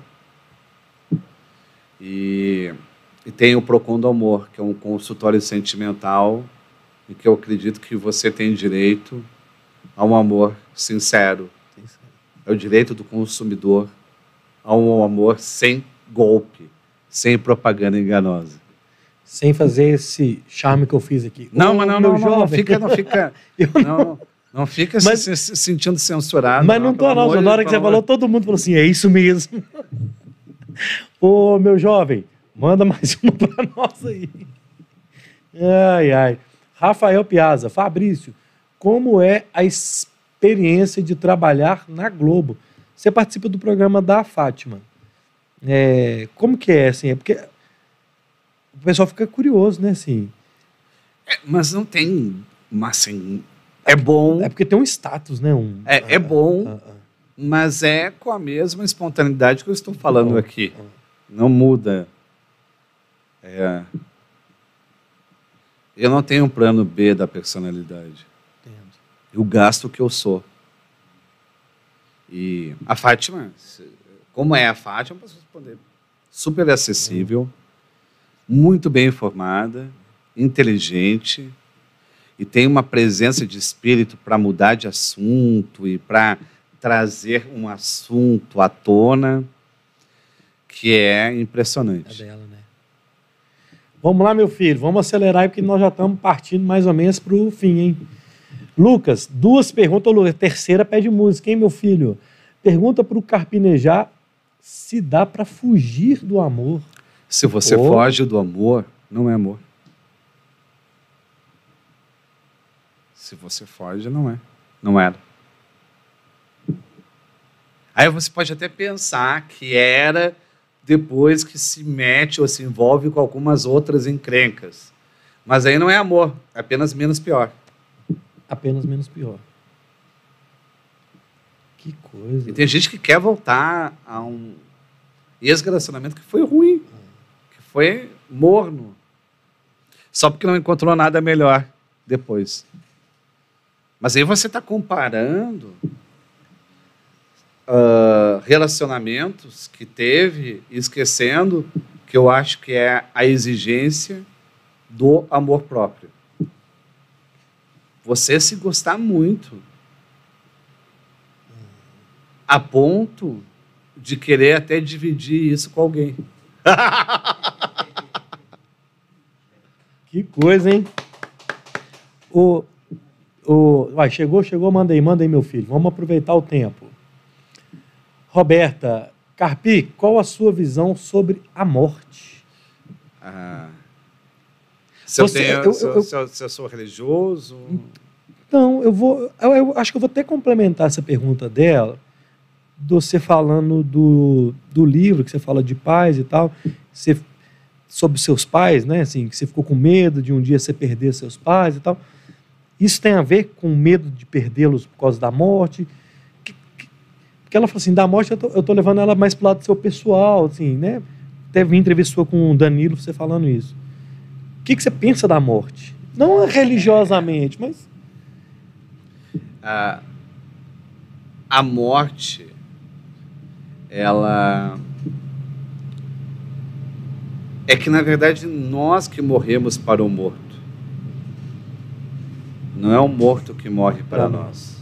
Speaker 1: e tenho o Procon do Amor, que é um consultório sentimental, em que eu acredito que você tem direito a um amor sincero. É o direito do consumidor a um amor sem golpe, sem propaganda enganosa.
Speaker 2: Sem fazer esse charme que eu fiz aqui.
Speaker 1: Não fica se sentindo censurado.
Speaker 2: Mas não tô, não. Na hora que você falou, todo mundo falou assim, é isso mesmo. Ô, meu jovem, manda mais uma para nós aí. Ai. Rafael Piazza, Fabrício, como é a experiência de trabalhar na Globo? Você participa do programa da Fátima. Como que é, assim? É porque o pessoal fica curioso, né, assim.
Speaker 1: Mas não tem, assim, é bom.
Speaker 2: É porque tem um status, né?
Speaker 1: É bom, mas é com a mesma espontaneidade que eu estou falando aqui. Não muda. Eu não tenho um plano B da personalidade.
Speaker 2: Entendo.
Speaker 1: Eu gasto o que eu sou. E a Fátima, como é a Fátima, eu posso responder. Super acessível, muito bem informada, inteligente e tem uma presença de espírito para mudar de assunto e para trazer um assunto à tona que é impressionante.
Speaker 2: É dela, né? Vamos lá, meu filho, vamos acelerar aí, porque nós já estamos partindo mais ou menos para o fim, hein? Lucas, 2 perguntas. Ô, Lucas, terceira pede música, hein, meu filho? Pergunta para o Carpinejar se dá para fugir do amor.
Speaker 1: Se você foge do amor, não é amor. Se você foge, não é. Não era. Aí você pode até pensar que era depois que se mete ou se envolve com algumas outras encrencas. Mas aí não é amor, é apenas menos pior.
Speaker 2: Apenas menos pior. Que coisa.
Speaker 1: E tem gente que quer voltar a um ex-relacionamento que foi ruim, que foi morno, só porque não encontrou nada melhor depois. Mas aí você está comparando relacionamentos que teve, esquecendo que eu acho que é a exigência do amor próprio. Você se gostar muito a ponto de querer até dividir isso com alguém.
Speaker 2: Que coisa, hein? Vai, chegou, manda aí, meu filho. Vamos aproveitar o tempo. Roberta, Carpi, qual a sua visão sobre a morte?
Speaker 1: Se eu sou religioso...
Speaker 2: Não, eu acho que eu vou até complementar essa pergunta dela, você falando do livro, que você fala de pais e tal, sobre seus pais, né? Assim, que você ficou com medo de um dia você perder seus pais e tal. Isso tem a ver com medo de perdê-los por causa da morte? Porque ela falou assim, da morte eu tô levando ela mais pro lado do seu pessoal, assim, né? Teve entrevista sua com o Danilo, você falando isso. O que você pensa da morte? Não religiosamente, mas...
Speaker 1: A morte, ela... É que, na verdade, nós que morremos para o morto. Não é o morto que morre para nós.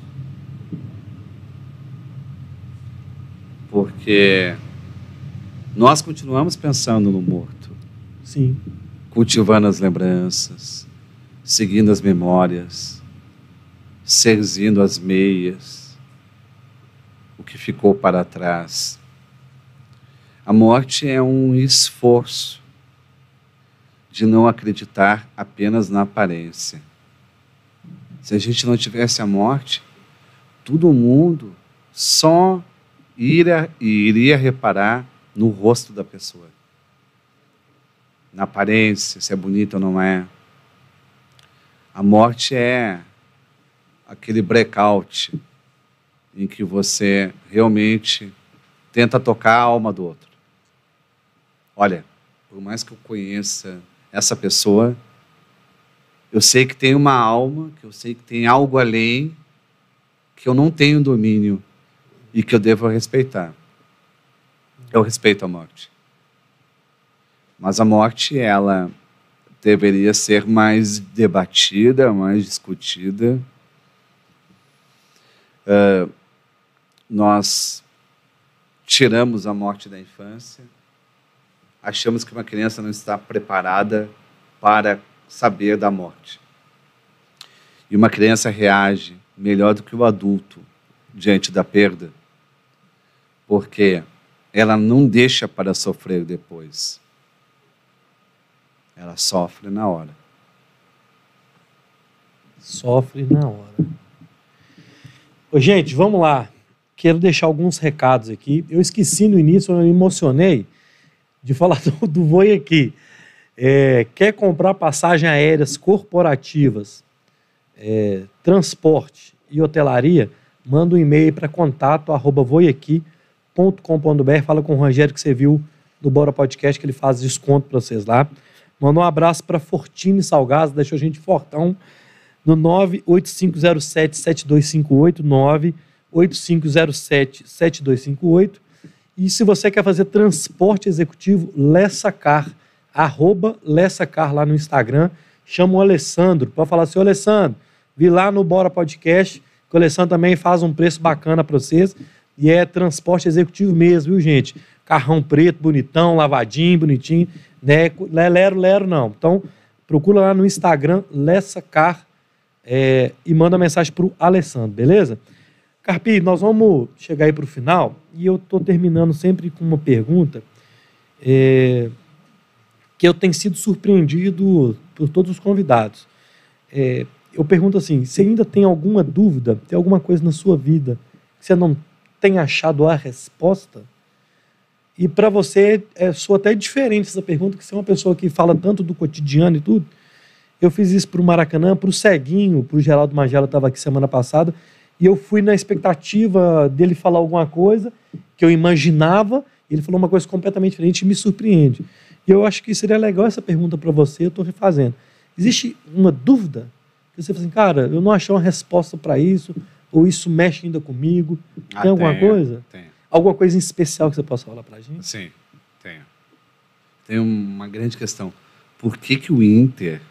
Speaker 1: Porque nós continuamos pensando no morto.
Speaker 2: Sim.
Speaker 1: Cultivando as lembranças, seguindo as memórias, servindo as meias, o que ficou para trás. A morte é um esforço de não acreditar apenas na aparência. Se a gente não tivesse a morte, todo mundo só iria reparar no rosto da pessoa. Na aparência, se é bonito ou não é. A morte é aquele breakout em que você realmente tenta tocar a alma do outro. Olha, por mais que eu conheça essa pessoa, eu sei que tem uma alma, que eu sei que tem algo além, que eu não tenho domínio e que eu devo respeitar. Eu respeito a morte. Mas a morte, ela deveria ser mais debatida, mais discutida. Nós tiramos a morte da infância, achamos que uma criança não está preparada para saber da morte. E uma criança reage melhor do que o adulto diante da perda, porque ela não deixa para sofrer depois. Ela sofre na hora.
Speaker 2: Sofre na hora. Ô, gente, vamos lá. Quero deixar alguns recados aqui. Eu esqueci no início, eu me emocionei de falar do Voe Aqui. Quer comprar passagens aéreas corporativas, transporte e hotelaria? Manda um e-mail para contato@voiaqui.com.br. Fala com o Rogério que você viu no Bora Podcast, que ele faz desconto para vocês lá. Manda um abraço para Fortini Salgados, deixou a gente fortão no 98507-7258, 98507-7258. E se você quer fazer transporte executivo, Lessacar, @Lessacar lá no Instagram. Chama o Alessandro para falar assim, Alessandro, vi lá no Bora Podcast, que o Alessandro também faz um preço bacana para vocês. E é transporte executivo mesmo, viu, gente? Carrão preto, bonitão, lavadinho, bonitinho. Né? Lero não. Então, procura lá no Instagram, Lessacar, e manda mensagem para o Alessandro, beleza? Carpi, nós vamos chegar aí para o final e eu estou terminando sempre com uma pergunta que eu tenho sido surpreendido por todos os convidados. Eu pergunto assim, você ainda tem alguma dúvida, tem alguma coisa na sua vida que você não tem achado a resposta? E para você, soa até diferente essa pergunta, que você é uma pessoa que fala tanto do cotidiano e tudo. Eu fiz isso para o Maracanã, para o Ceguinho, para o Geraldo Magela, estava aqui semana passada, e eu fui na expectativa dele falar alguma coisa que eu imaginava, e ele falou uma coisa completamente diferente e me surpreende. E eu acho que seria legal essa pergunta para você, eu estou refazendo. Existe uma dúvida? Que você fala assim, cara, eu não achei uma resposta para isso, ou isso mexe ainda comigo. Tem alguma coisa?
Speaker 1: Tem.
Speaker 2: Alguma coisa em especial que você possa falar para a gente?
Speaker 1: Sim, tenho. Tem uma grande questão. Por que o Inter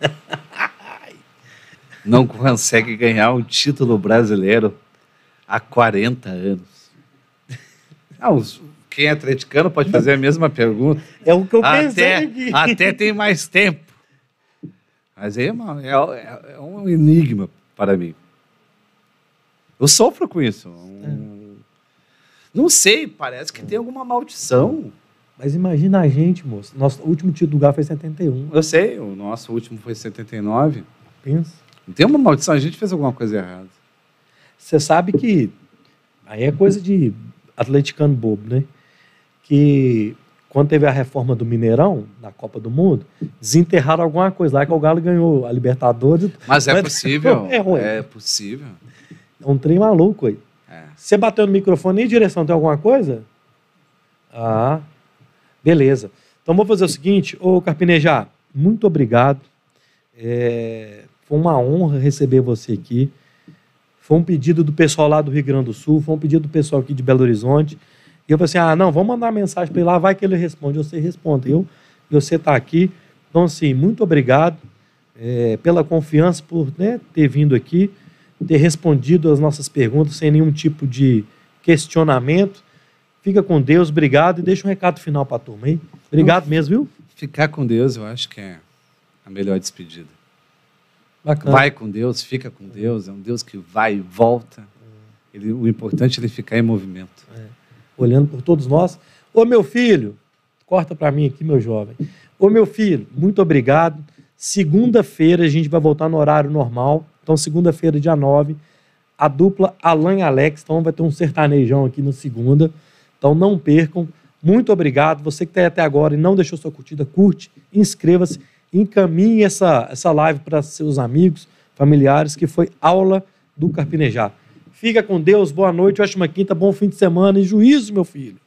Speaker 1: não consegue ganhar um título brasileiro há 40 anos? Quem é atleticano pode fazer a mesma pergunta.
Speaker 2: É o que eu pensei aqui.
Speaker 1: Até tem mais tempo. Mas aí é um enigma para mim. Eu sofro com isso. Não sei, parece que tem alguma maldição.
Speaker 2: Mas imagina a gente, moço. Nosso último título do Galo foi em 71.
Speaker 1: Eu sei, o nosso último foi em 79.
Speaker 2: Pensa.
Speaker 1: Não tem uma maldição, a gente fez alguma coisa errada.
Speaker 2: Você sabe que... Aí é coisa de atleticano bobo, né? Que quando teve a reforma do Mineirão, na Copa do Mundo, desenterraram alguma coisa lá que o Galo ganhou a Libertadores.
Speaker 1: Mas é possível.
Speaker 2: É ruim.
Speaker 1: É possível.
Speaker 2: É um trem maluco aí. Você bateu no microfone em direção, tem alguma coisa? Ah, beleza. Então vou fazer o seguinte, ô Carpinejar, muito obrigado. Foi uma honra receber você aqui. Foi um pedido do pessoal lá do Rio Grande do Sul, foi um pedido do pessoal aqui de Belo Horizonte. E eu falei assim, não, vamos mandar uma mensagem para ele lá, vai que ele responde, você responde. Você está aqui. Então, assim, muito obrigado pela confiança, por ter vindo aqui, ter respondido as nossas perguntas sem nenhum tipo de questionamento. Fica com Deus, obrigado, e deixa um recado final para a turma, hein? Obrigado mesmo, viu?
Speaker 1: Ficar com Deus, eu acho que é a melhor despedida.
Speaker 2: Bacana.
Speaker 1: Vai com Deus, fica com Deus, é um Deus que vai e volta. O importante é ele ficar em movimento.
Speaker 2: Olhando por todos nós. Ô, meu filho, corta para mim aqui, meu jovem. Ô, meu filho, muito obrigado. Segunda-feira a gente vai voltar no horário normal. Então, segunda-feira, dia 9, a dupla Alan e Alex. Então, vai ter um sertanejão aqui na segunda. Então, não percam. Muito obrigado. Você que está aí até agora e não deixou sua curtida, curte, inscreva-se, encaminhe essa live para seus amigos, familiares, que foi aula do Carpinejar. Fica com Deus, boa noite, ótima quinta, bom fim de semana e juízo, meu filho.